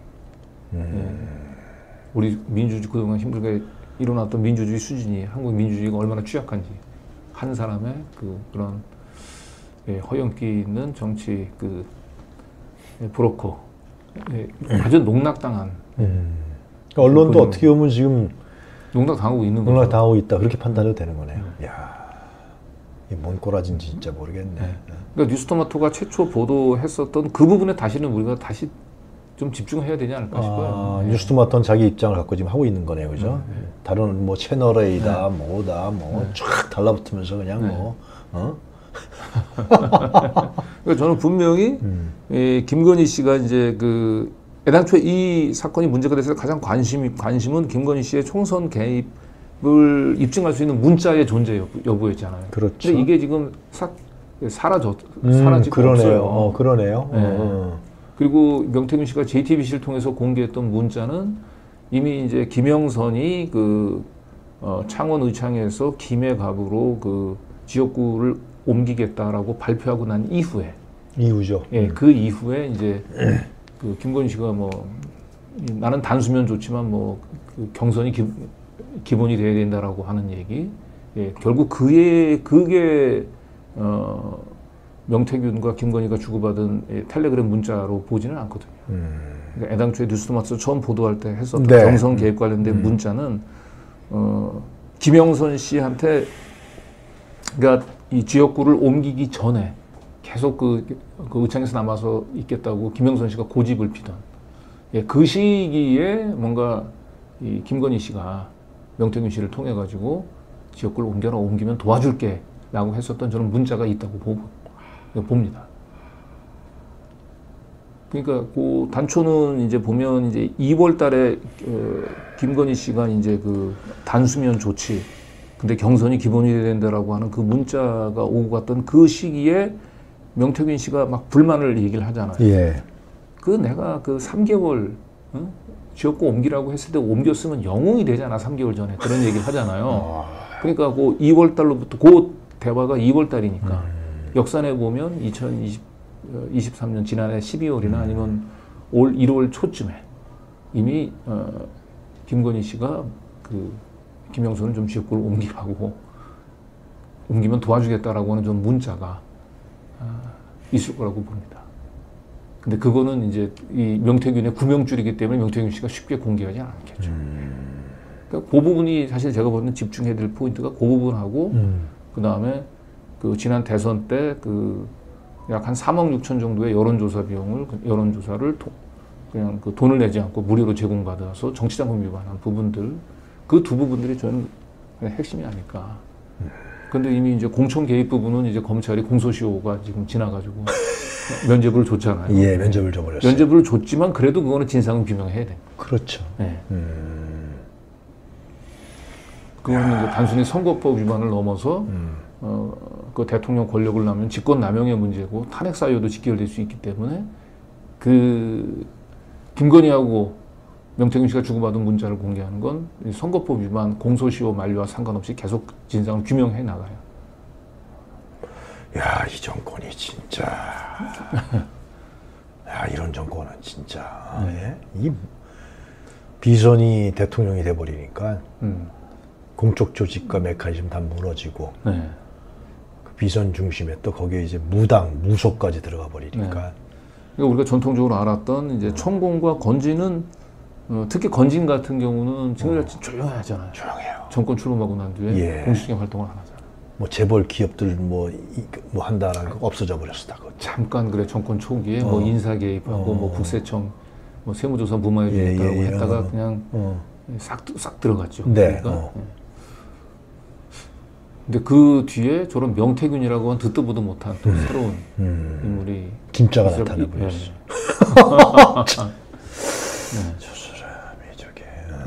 우리 민주주의 그동안 힘들게 일어났던 민주주의 수준이 한국 민주주의가 얼마나 취약한지 한 사람의 그런 허영기 있는 정치 브로커 아주 농락당한. 언론도 어떻게 보면 지금 농락당하고 있는 거죠. 농락당하고 있다 그렇게 판단해도 되는 거네요. 이야, 이게 뭔 꼬라진지 진짜 모르겠네. 그러니까 뉴스토마토가 최초 보도했었던 그 부분에 다시는 우리가 다시 좀 집중해야 되지 않을까 싶어요. 뉴스토마토는 자기 입장을 갖고 지금 하고 있는 거네요, 그죠? 다른 뭐 채널A다, 뭐다, 쫙 달라붙으면서 그냥 그러니까 저는 분명히 김건희 씨가 이제 애당초에 이 사건이 문제가 돼서 가장 관심은 김건희 씨의 총선 개입을 입증할 수 있는 문자의 존재 여부였잖아요. 그렇죠. 근데 이게 지금 사라지고 없어요. 그러네요. 그리고 명태균 씨가 JTBC를 통해서 공개했던 문자는 이미 이제 김영선이 창원 의창에서 김해갑으로 지역구를 옮기겠다라고 발표하고 난 이후죠. 그 이후에 이제 김건희 씨가 나는 단수면 좋지만 경선이 기본이 돼야 된다라고 하는 얘기. 결국 그게 명태균과 김건희가 주고받은 텔레그램 문자로 보지는 않거든요. 그러니까 애당초에 뉴스토마토 처음 보도할 때 했었던 경선 개입 관련된 문자는 김영선 씨한테 그러니까 이 지역구를 옮기기 전에 계속 그 의창에서 남아서 있겠다고 김영선 씨가 고집을 피던 그 시기에 뭔가 이 김건희 씨가 명태균 씨를 통해 가지고 지역구를 옮기면 도와줄게라고 했었던 저는 문자가 있다고 봅니다. 그러니까 그 단초는 이제 보면 이제 2월 달에 김건희 씨가 이제 그 단수면 조치, 근데 경선이 기본이 돼야 된다라고 하는 그 문자가 오고 갔던 그 시기에 명태균 씨가 막 불만을 얘기를 하잖아요. 예. 그 내가 그 3개월 지역구 옮기라고 했을 때 옮겼으면 영웅이 되잖아, 3개월 전에. 그런 얘기를 하잖아요. 그러니까 그 2월 달로부터 그 대화가 2월 달이니까 역산해 보면 2023년 지난해 12월이나 아니면 올 1월 초쯤에 이미 김건희 씨가 그 김영선을 좀 지역구를 옮기라고, 옮기면 도와주겠다라고 하는 좀 문자가 있을 거라고 봅니다. 근데 그거는 이제 이 명태균의 구명줄이기 때문에 명태균 씨가 쉽게 공개하지 않겠죠. 그러니까 그 부분이 사실 제가 보는 집중해야 될 포인트가 그 부분하고 그 다음에 그 지난 대선 때 그 약 한 3억 6천 정도의 여론조사 비용을, 여론조사를 그냥 그 돈을 내지 않고 무료로 제공받아서 정치자금 위반한 부분들, 그 두 부분들이 저는 핵심이 아닐까. 근데 이미 이제 공천 개입 부분은 이제 검찰이 공소시효가 지금 지나가지고 면죄부를 줬잖아요. 예, 면죄부를 줘버렸어요. 면죄부를 줬지만 그래도 그거는 진상은 규명해야 돼. 그렇죠. 네. 그거는 이제 단순히 선거법 위반을 넘어서 그 대통령 권력을 남용, 직권 남용의 문제고 탄핵 사유도 직결될 수 있기 때문에 그 김건희하고 명태균 씨가 주고받은 문자를 공개하는 건 선거법 위반, 공소시효 만료와 상관없이 계속 진상을 규명해 나가요. 야, 이 정권이 진짜. 야, 이런 정권은 진짜. 예? 이 비선이 대통령이 돼버리니까 공적 조직과 메커니즘 다 무너지고 네. 그 비선 중심에 또 거기에 이제 무당, 무소까지 들어가 버리니까. 네. 그러니까 우리가 전통적으로 알았던 이제 천공과 건진은 특히 건진 같은 경우는 지금 조용하잖아요. 조용해요. 정권 출범하고 난 뒤에 예. 공식적인 활동을 안 하잖아요. 뭐 재벌 기업들 뭐 한다라는 거 없어져 버렸어 다. 잠깐 그래 정권 초기에 뭐 인사 개입하고 뭐 국세청 뭐 세무조사 무마해 주겠다고 했다가 그냥 싹 들어갔죠. 네. 그러니까. 근데 그 뒤에 저런 명태균이라고 하는 듣도 보도 못한 또 새로운 인물이 진짜가 나타나 버렸어. 저 사람이 저게.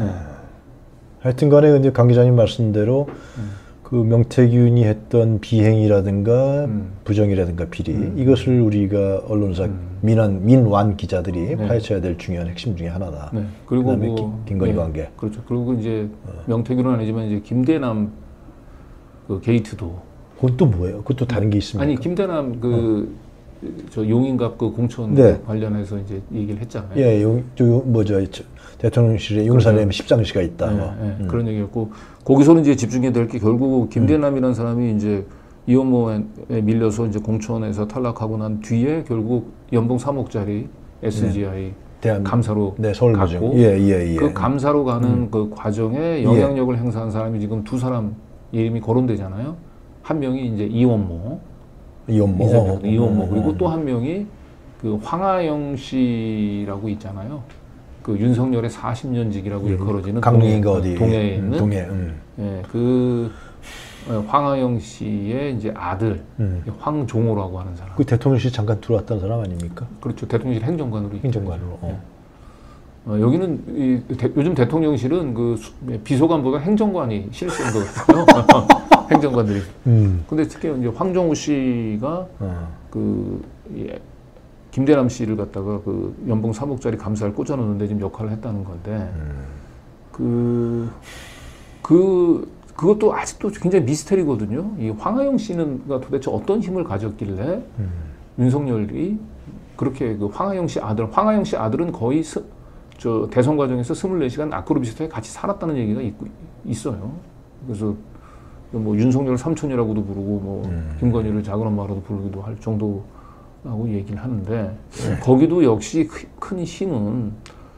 하여튼간에 근데 강 기자님 말씀대로 그 명태균이 했던 비행이라든가 부정이라든가 비리 이것을 우리가 언론사 민완 기자들이 파헤쳐야 될 중요한 핵심 중에 하나다. 네. 그리고 그다음에 뭐, 김건희 관계. 그렇죠. 그리고 이제 명태균은 아니지만 이제 김대남 그 게이트도. 그건 또 뭐예요? 그것도 다른 게 있습니까? 아니 김대남 저 용인갑 그 공천 관련해서 이제 얘기를 했잖아요. 예, 대통령실에 용산에 십상시가 있다. 그런 얘기였고 거기서는 이제 집중해야 될 게 결국 김대남이라는 사람이 이제 이원모에 밀려서 이제 공천에서 탈락하고 난 뒤에 결국 연봉 3억짜리 SGI 감사로 갔고 그 감사로 가는 그 과정에 영향력을 행사한 사람이 지금 두 사람 이름이 거론되잖아요. 한 명이 이제 이원모 그리고 또 한 명이 그 황하영 씨라고 있잖아요. 그 윤석열의 40년직이라고 일컬어지는 동해에 있는 그 황하영 씨의 이제 아들 황종호라고 하는 사람. 그 대통령실 잠깐 들어왔던 사람 아닙니까? 그렇죠. 대통령실 행정관으로. 행정관으로. 여기는 요즘 대통령실은 그 비서관보다 행정관이 실세인 것 같아요. 행정관들이. 근데 특히 이제 황종우 씨가 김대남 씨를 갖다가 그 연봉 3억짜리 감사를 꽂아놓는데 지금 역할을 했다는 건데 그것도 아직도 굉장히 미스터리거든요. 이 황하영 씨는 도대체 어떤 힘을 가졌길래 윤석열이 그렇게 그 황하영 씨 아들은 거의 저 대선 과정에서 24시간 아크로 비슷하게 같이 살았다는 얘기가 있어요. 그래서 뭐 윤석열 삼촌이라고도 부르고 뭐 김건희를 작은 엄마라고 부르기도 할 정도라고 얘기를 하는데 거기도 역시 큰 힘은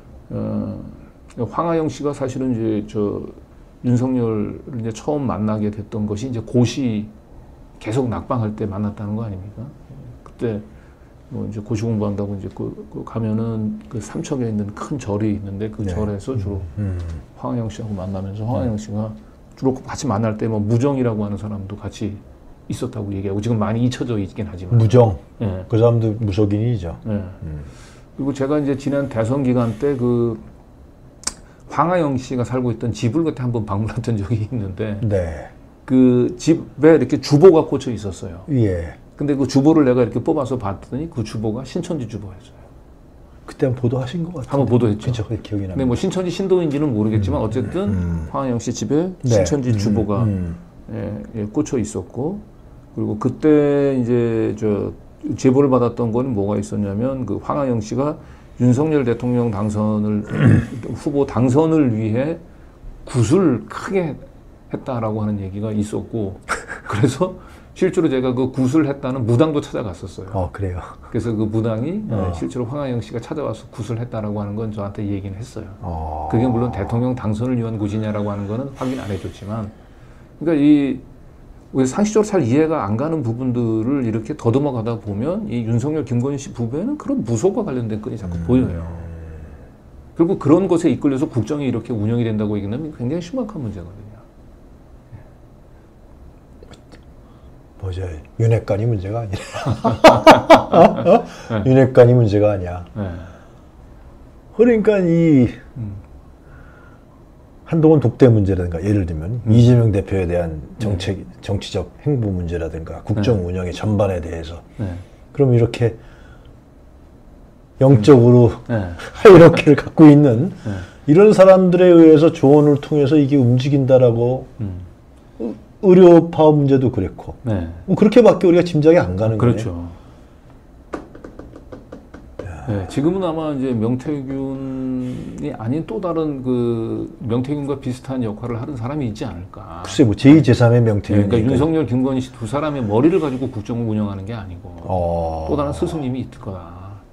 황하영 씨가 사실은 이제 저 윤석열을 이제 처음 만나게 됐던 것이 이제 고시 계속 낙방할 때 만났다는 거 아닙니까? 그때 뭐 이제 고시 공부한다고 이제 그 가면은 그 삼척에 있는 큰 절이 있는데 그 절에서 주로 황하영 씨하고 만나면서 황하영 씨가 주로 같이 만날 때 뭐 무정이라고 하는 사람도 같이 있었다고 얘기하고 지금 많이 잊혀져 있긴 하지만 무정. 그 사람도 무속인이죠. 그리고 제가 이제 지난 대선 기간 때 그 황하영 씨가 살고 있던 집을 그때 한번 방문했던 적이 있는데 네. 그 집에 이렇게 주보가 꽂혀 있었어요. 예. 근데 그 주보를 내가 이렇게 뽑아서 봤더니 그 주보가 신천지 주보였어요. 그때 한번 보도하신 것 같아요. 한번 보도했죠. 그쵸, 기억이 납니다. 근데 뭐 신천지 신도인지는 모르겠지만 어쨌든 황하영 씨 집에 신천지 주보가 예, 꽂혀 있었고, 그리고 그때 이제 저 제보를 받았던 거는 뭐가 있었냐면 그 황하영 씨가 윤석열 대통령 당선을 후보 당선을 위해 굿을 크게 했다라고 하는 얘기가 있었고, 그래서 실제로 제가 그 굿을 했다는 무당도 찾아갔었어요. 그래요. 그래서 그 무당이 실제로 황하영 씨가 찾아와서 굿을 했다라고 하는 건 저한테 얘기는 했어요. 그게 물론 대통령 당선을 위한 굿이냐라고 하는 거는 확인 안 해줬지만, 그러니까 우리 상식적으로 잘 이해가 안 가는 부분들을 이렇게 더듬어 가다 보면 이 윤석열 김건희 씨 부부에는 그런 무속과 관련된 끈이 자꾸 보여요. 그리고 그런 것에 이끌려서 국정이 이렇게 운영이 된다고 얘기하면 굉장히 심각한 문제거든요. 뭐죠? 윤핵관이 문제가 아니라 네. 윤핵관이 문제가 아니야. 네. 그러니까 이 한동훈 독대 문제라든가 예를 들면 이재명 대표에 대한 정치적 행보 문제라든가 국정 운영의 전반에 대해서 그럼 이렇게 영적으로 하이러키를 갖고 있는 이런 사람들에 의해서 조언을 통해서 이게 움직인다라고 의료 파업 문제도 그랬고 뭐 그렇게밖에 우리가 짐작이 안 가는 거예요. 그렇죠. 네, 지금은 아마 이제 명태균이 아닌 또 다른 그 명태균과 비슷한 역할을 하는 사람이 있지 않을까. 글쎄 뭐 제2, 제3의 명태균. 그러니까 윤석열, 김건희 씨 두 사람의 머리를 가지고 국정을 운영하는 게 아니고 또 다른 스승님이 있을 거다.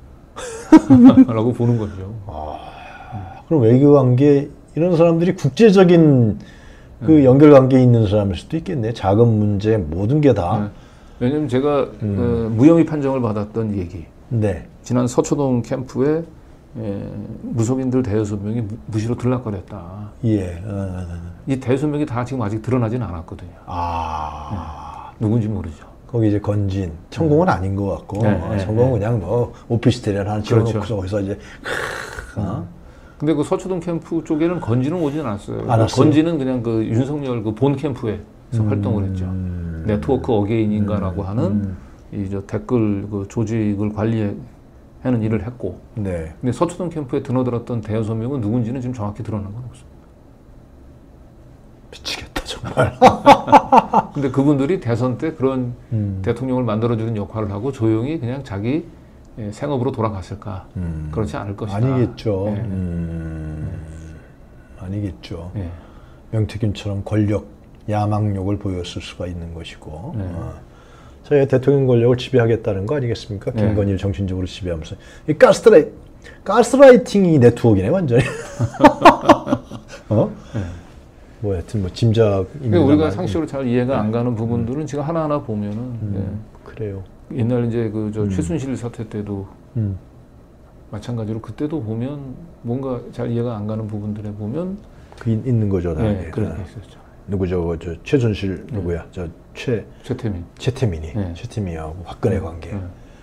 라고 보는 거죠. 그럼 외교관계 이런 사람들이 국제적인 그 연결관계에 있는 사람일 수도 있겠네. 자금 문제 모든 게 다. 왜냐면 제가 무혐의 판정을 받았던 얘기. 네. 지난 서초동 캠프에 무속인들 대여섯 명이 무시로 들락거렸다. 예. 이 대여섯 명이 다 지금 아직 드러나지는 않았거든요. 누군지 모르죠. 거기 이제 건진, 천공은 아닌 것 같고, 천공은 그냥 뭐 오피스텔을 하나 지어놓고서 그렇죠. 거기서 이제 근데 그 서초동 캠프 쪽에는 건진은 오진 않았어요. 않았어요? 건진은 그냥 그 윤석열 그 본 캠프에서 활동을 했죠. 네트워크 어게인인가라고 하는 이 댓글 그 조직을 관리하는 일을 했고. 네. 근데 서초동 캠프에 드나들었던 대여섯 명은 누군지는 지금 정확히 드러난 건 없습니다. 미치겠다 정말. 근데 그분들이 대선 때 그런 대통령을 만들어주는 역할을 하고 조용히 그냥 자기 생업으로 돌아갔을까? 그렇지 않을 것이다. 아니겠죠. 아니겠죠. 명태균처럼 권력 야망욕을 보였을 수가 있는 것이고 저희가 대통령 권력을 지배하겠다는 거 아니겠습니까? 김건희를 정신적으로 지배하면서 이 가스라이팅이 네트워크네 완전히. 뭐 하여튼 뭐 짐작입니다. 우리가 상식적으로 잘 이해가 안 가는 부분들은 지금 하나하나 보면은 그래요. 옛날 이제 그 저 최순실 사태 때도 마찬가지로 그때도 보면 뭔가 잘 이해가 안 가는 부분들에 보면 그 있는 거죠. 네, 그런 게 있었죠. 누구 저 최순실 누구야? 저 최태민. 최태민하고 박근혜 관계.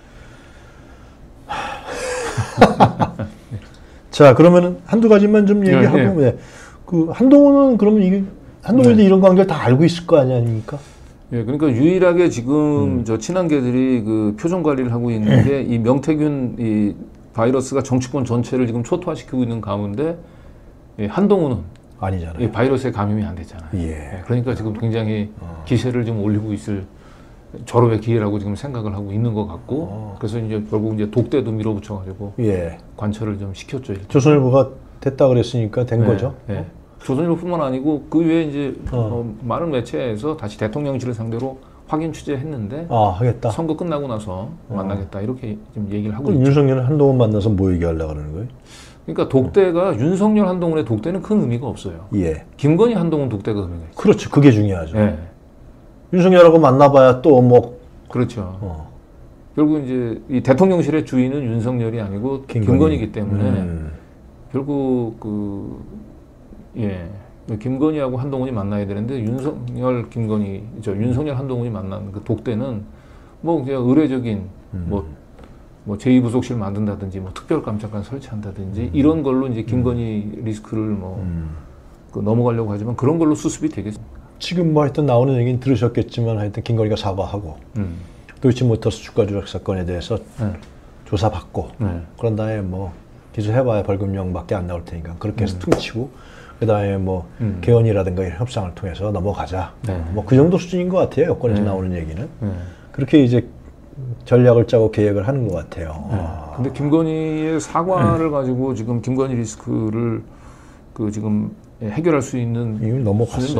자, 그러면은 한두 가지만 좀 얘기하고 그 한동훈은 그러면 이게 한동훈도 이런 관계를 다 알고 있을 거 아닙니까? 예, 그러니까 유일하게 지금 저 친한계들이 그 표정 관리를 하고 있는 게 이 명태균 이 바이러스가 정치권 전체를 지금 초토화시키고 있는 가운데 한동훈은 아니잖아요. 이 바이러스에 감염이 안 됐잖아요. 그러니까 지금 굉장히 기세를 좀 올리고 있을 절호의 기회라고 지금 생각을 하고 있는 것 같고 그래서 이제 결국 이제 독대도 밀어붙여가지고 관철을 좀 시켰죠. 일단. 조선일보가 됐다 그랬으니까 된 거죠. 조선일보뿐만 아니고 그 외에 이제 많은 매체에서 다시 대통령실을 상대로 확인 취재했는데 하겠다. 선거 끝나고 나서 만나겠다 이렇게 지금 얘기를 하고 있죠. 윤석열은 한동훈 만나서 뭐 얘기하려고 그러는 거예요? 그러니까 독대가 윤석열 한동훈의 독대는 큰 의미가 없어요. 김건희 한동훈 독대가 의미가 있어요. 그렇죠. 그게 중요하죠. 윤석열하고 만나봐야 또 뭐 그렇죠. 결국 이제 이 대통령실의 주인은 윤석열이 아니고 김건희이기 때문에 결국 김건희하고 한동훈이 만나야 되는데 윤석열 한동훈이 만나는 그 독대는 뭐 그냥 의례적인 뭐 뭐 제2부속실 만든다든지 뭐 특별감찰관 설치한다든지 이런 걸로 이제 김건희 리스크를 뭐 그 넘어가려고 하지만 그런 걸로 수습이 되겠습니까? 지금 뭐 하여튼 나오는 얘기는 들으셨겠지만 하여튼 김건희가 사과하고 도이치모터스 주가 조작 사건에 대해서 조사받고 그런 다음에 뭐 기소해봐야 벌금형밖에 안 나올 테니까 그렇게 해서 퉁치고 그 다음에 뭐 개헌이라든가 이런 협상을 통해서 넘어가자. 뭐 그 정도 수준인 것 같아요. 여권에서 나오는 얘기는. 그렇게 이제 전략을 짜고 계획을 하는 것 같아요. 근데 김건희의 사과를 가지고 지금 김건희 리스크를 그 지금 해결할 수 있는 이미 넘어갔어요.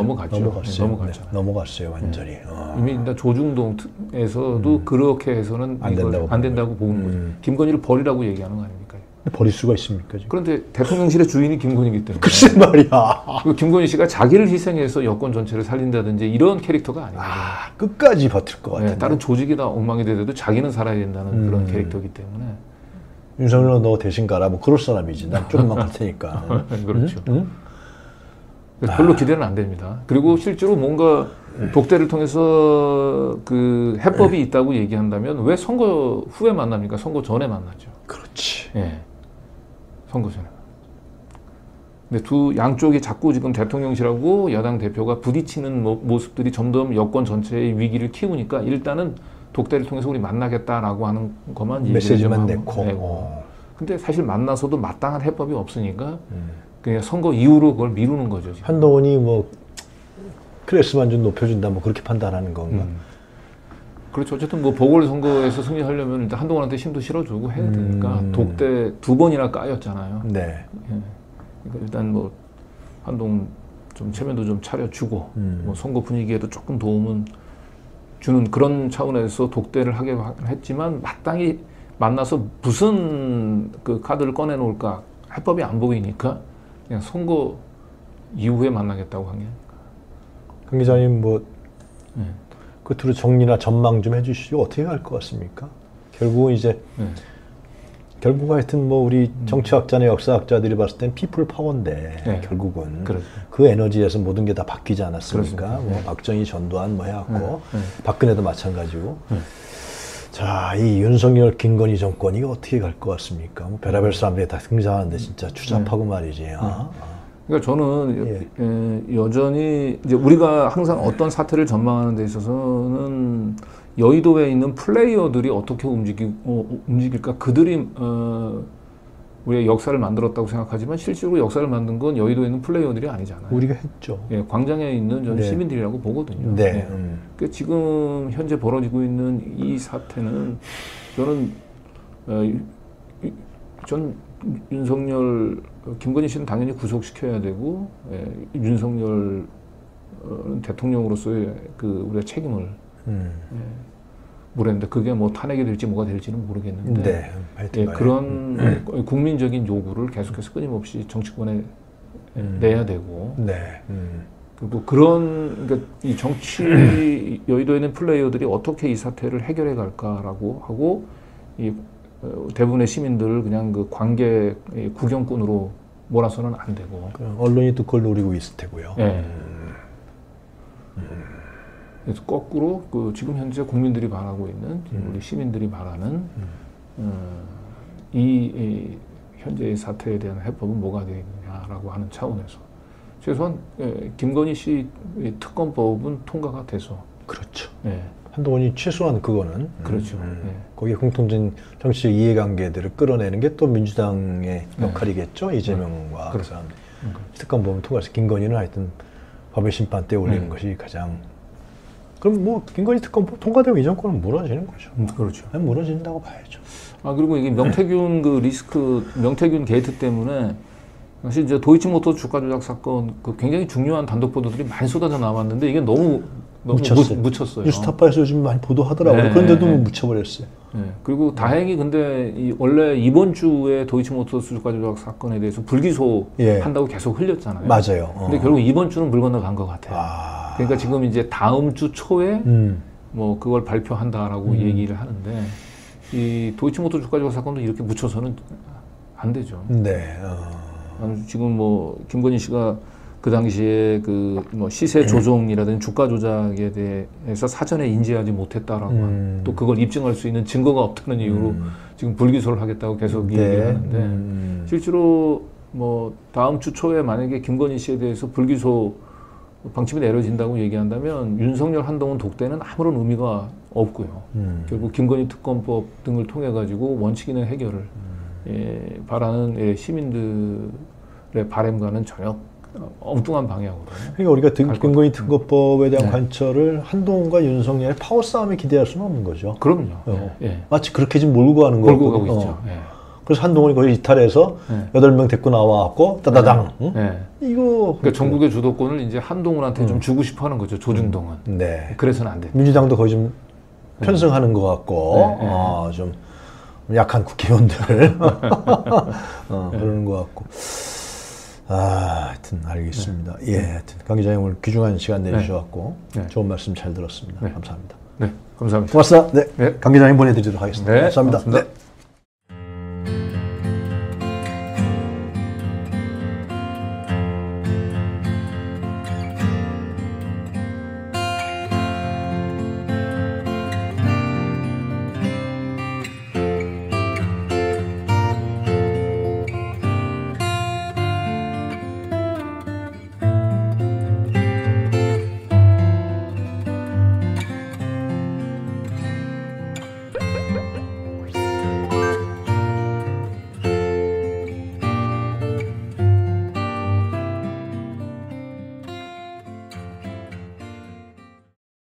넘어갔죠. 완전히. 이미 일단 조중동에서도 그렇게 해서는 안 된다고 보는 거죠. 김건희를 버리라고 얘기하는 거 아닙니까? 버릴 수가 있습니까? 지금? 그런데 대통령실의 주인이 김건희이기 때문에. 글쎄 말이야. 김건희 씨가 자기를 희생해서 여권 전체를 살린다든지 이런 캐릭터가 아니거든요. 끝까지 버틸 것 같아요. 다른 조직이 다 엉망이 되더라도 자기는 살아야 된다는 그런 캐릭터이기 때문에. 윤석열 너 대신 가라. 뭐 그럴 사람이지. 난 조금만 갈 테니까. 그렇죠. 별로 기대는 안 됩니다. 그리고 실제로 뭔가 독대를 통해서 그 해법이 있다고 얘기한다면 왜 선거 후에 만납니까? 선거 전에 만나죠. 그렇지. 예. 선거 전에. 근데 두 양쪽이 자꾸 지금 대통령실하고 야당 대표가 부딪히는 모습들이 점점 여권 전체의 위기를 키우니까 일단은 독대를 통해서 우리 만나겠다라고 하는 것만 메시지만 내고. 근데 사실 만나서도 마땅한 해법이 없으니까 그냥 선거 이후로 그걸 미루는 거죠. 지금. 한동훈이 뭐 클래스만 좀 높여준다 뭐 그렇게 판단하는 건가? 그렇죠. 어쨌든 뭐 보궐선거에서 승리하려면 일단 한동훈한테 힘도 실어주고 해야 되니까 독대 2번이나 까였잖아요. 네. 예. 그러니까 일단 뭐 한동훈 좀 체면도 좀 차려주고 뭐 선거 분위기에도 조금 도움은 주는 그런 차원에서 독대를 하게 했지만 마땅히 만나서 무슨 그 카드를 꺼내놓을까 해법이 안 보이니까 그냥 선거 이후에 만나겠다고 한 게 아닐까. 강 기자님 뭐 끝으로 정리나 전망 좀 해주시죠. 어떻게 갈 것 같습니까? 결국은 이제 결국 하여튼 뭐 우리 정치학자나 역사학자들이 봤을 땐 피플 파워인데 결국은 그렇죠. 그 에너지에서 모든 게 다 바뀌지 않았습니까? 뭐 박정희 전두환 뭐 해갖고 박근혜도 마찬가지고. 자, 이 윤석열 김건희 정권이 어떻게 갈 것 같습니까? 뭐 별의별 사람들이 다 등장하는데 진짜 추잡하고 말이지. 그러니까 저는 여전히 이제 우리가 항상 어떤 사태를 전망하는 데 있어서는 여의도에 있는 플레이어들이 어떻게 움직일까 그들이 우리의 역사를 만들었다고 생각하지만 실제로 역사를 만든 건 여의도에 있는 플레이어들이 아니잖아요. 우리가 했죠. 예, 광장에 있는 저는 시민들이라고 보거든요. 네. 그러니까 지금 현재 벌어지고 있는 이 사태는 저는 전 윤석열, 김건희 씨는 당연히 구속시켜야 되고 윤석열 대통령으로서의 그 우리가 책임을 물었는데 그게 뭐 탄핵이 될지 뭐가 될지는 모르겠는데 그런 국민적인 요구를 계속해서 끊임없이 정치권에 내야 되고 그리고 그러니까 이 정치 여의도에 있는 플레이어들이 어떻게 이 사태를 해결해 갈까라고 하고 이 대부분의 시민들을 그냥 그 관객 구경꾼으로 몰아서는 안 되고 언론이 또 그걸 노리고 있을 테고요. 그래서 거꾸로 그 지금 현재 국민들이 바라고 있는 우리 시민들이 바라는 이 현재의 사태에 대한 해법은 뭐가 되겠느냐라고 하는 차원에서 최소한 김건희 씨 특검법은 통과가 돼서 그렇죠. 한동훈이 최소한 그거는 그렇죠. 거기에 공통된 정치적 이해관계들을 끌어내는 게 또 민주당의 역할이겠죠. 이재명과 그 사람들. 특검법은 통과해서 김건희는 하여튼 법의 심판 때 올리는 것이 가장 그럼 뭐 김건희 특검법 통과되고 이 정권은 무너지는 거죠. 그렇죠. 무너진다고 봐야죠. 그리고 이게 명태균 그 리스크, 명태균 게이트 때문에 사실 이제 도이치모터스 주가 조작 사건 그 굉장히 중요한 단독 보도들이 많이 쏟아져 나왔는데 이게 너무 묻혔어요. 뉴스타파에서 요즘 많이 보도하더라고요. 그런데도 묻혀버렸어요. 그리고 다행히 근데 원래 이번 주에 도이치모터스 주가 조작 사건에 대해서 불기소 한다고 계속 흘렸잖아요. 맞아요. 근데 결국 이번 주는 물 건너간 것 같아요. 그러니까 지금 이제 다음 주 초에 뭐 그걸 발표한다라고 얘기를 하는데 이 도이치모터스 주가 조작 사건도 이렇게 묻혀서는 안 되죠. 네. 지금 뭐 김건희 씨가 그 당시에 그 뭐 시세 조종이라든지 주가 조작에 대해서 사전에 인지하지 못했다라고 또 그걸 입증할 수 있는 증거가 없다는 이유로 지금 불기소를 하겠다고 계속 얘기하는데 실제로 뭐 다음 주 초에 만약에 김건희 씨에 대해서 불기소 방침이 내려진다고 얘기한다면 윤석열 한동훈 독대는 아무런 의미가 없고요. 결국 김건희 특검법 등을 통해 가지고 원칙 있는 해결을 바라는 시민들의 바람과는 전혀 엉뚱한 방향으로. 그러니까 우리가 김건희 특검법에 대한 관철을 한동훈과 윤석열의 파워 싸움에 기대할 수는 없는 거죠. 그럼요. 마치 그렇게 지금 몰고 가는 거고. 몰고 가고 있죠. 그래서 한동훈이 거의 이탈해서 8명 데리고 나와갖고 따다당. 이거 그러니까 전국의 주도권을 이제 한동훈한테 좀 주고 싶어하는 거죠. 조중동은. 네. 그래서는 안 돼. 민주당도 거의 좀 편승하는 것 같고, 좀 약한 국회의원들 그러는 것 같고. 하여튼 알겠습니다. 하여튼 강 기자님 오늘 귀중한 시간 내주셔갖고 좋은 말씀 잘 들었습니다. 감사합니다. 네, 감사합니다. 고맙습니다. 강 기자님 보내드리도록 하겠습니다. 감사합니다. 고맙습니다.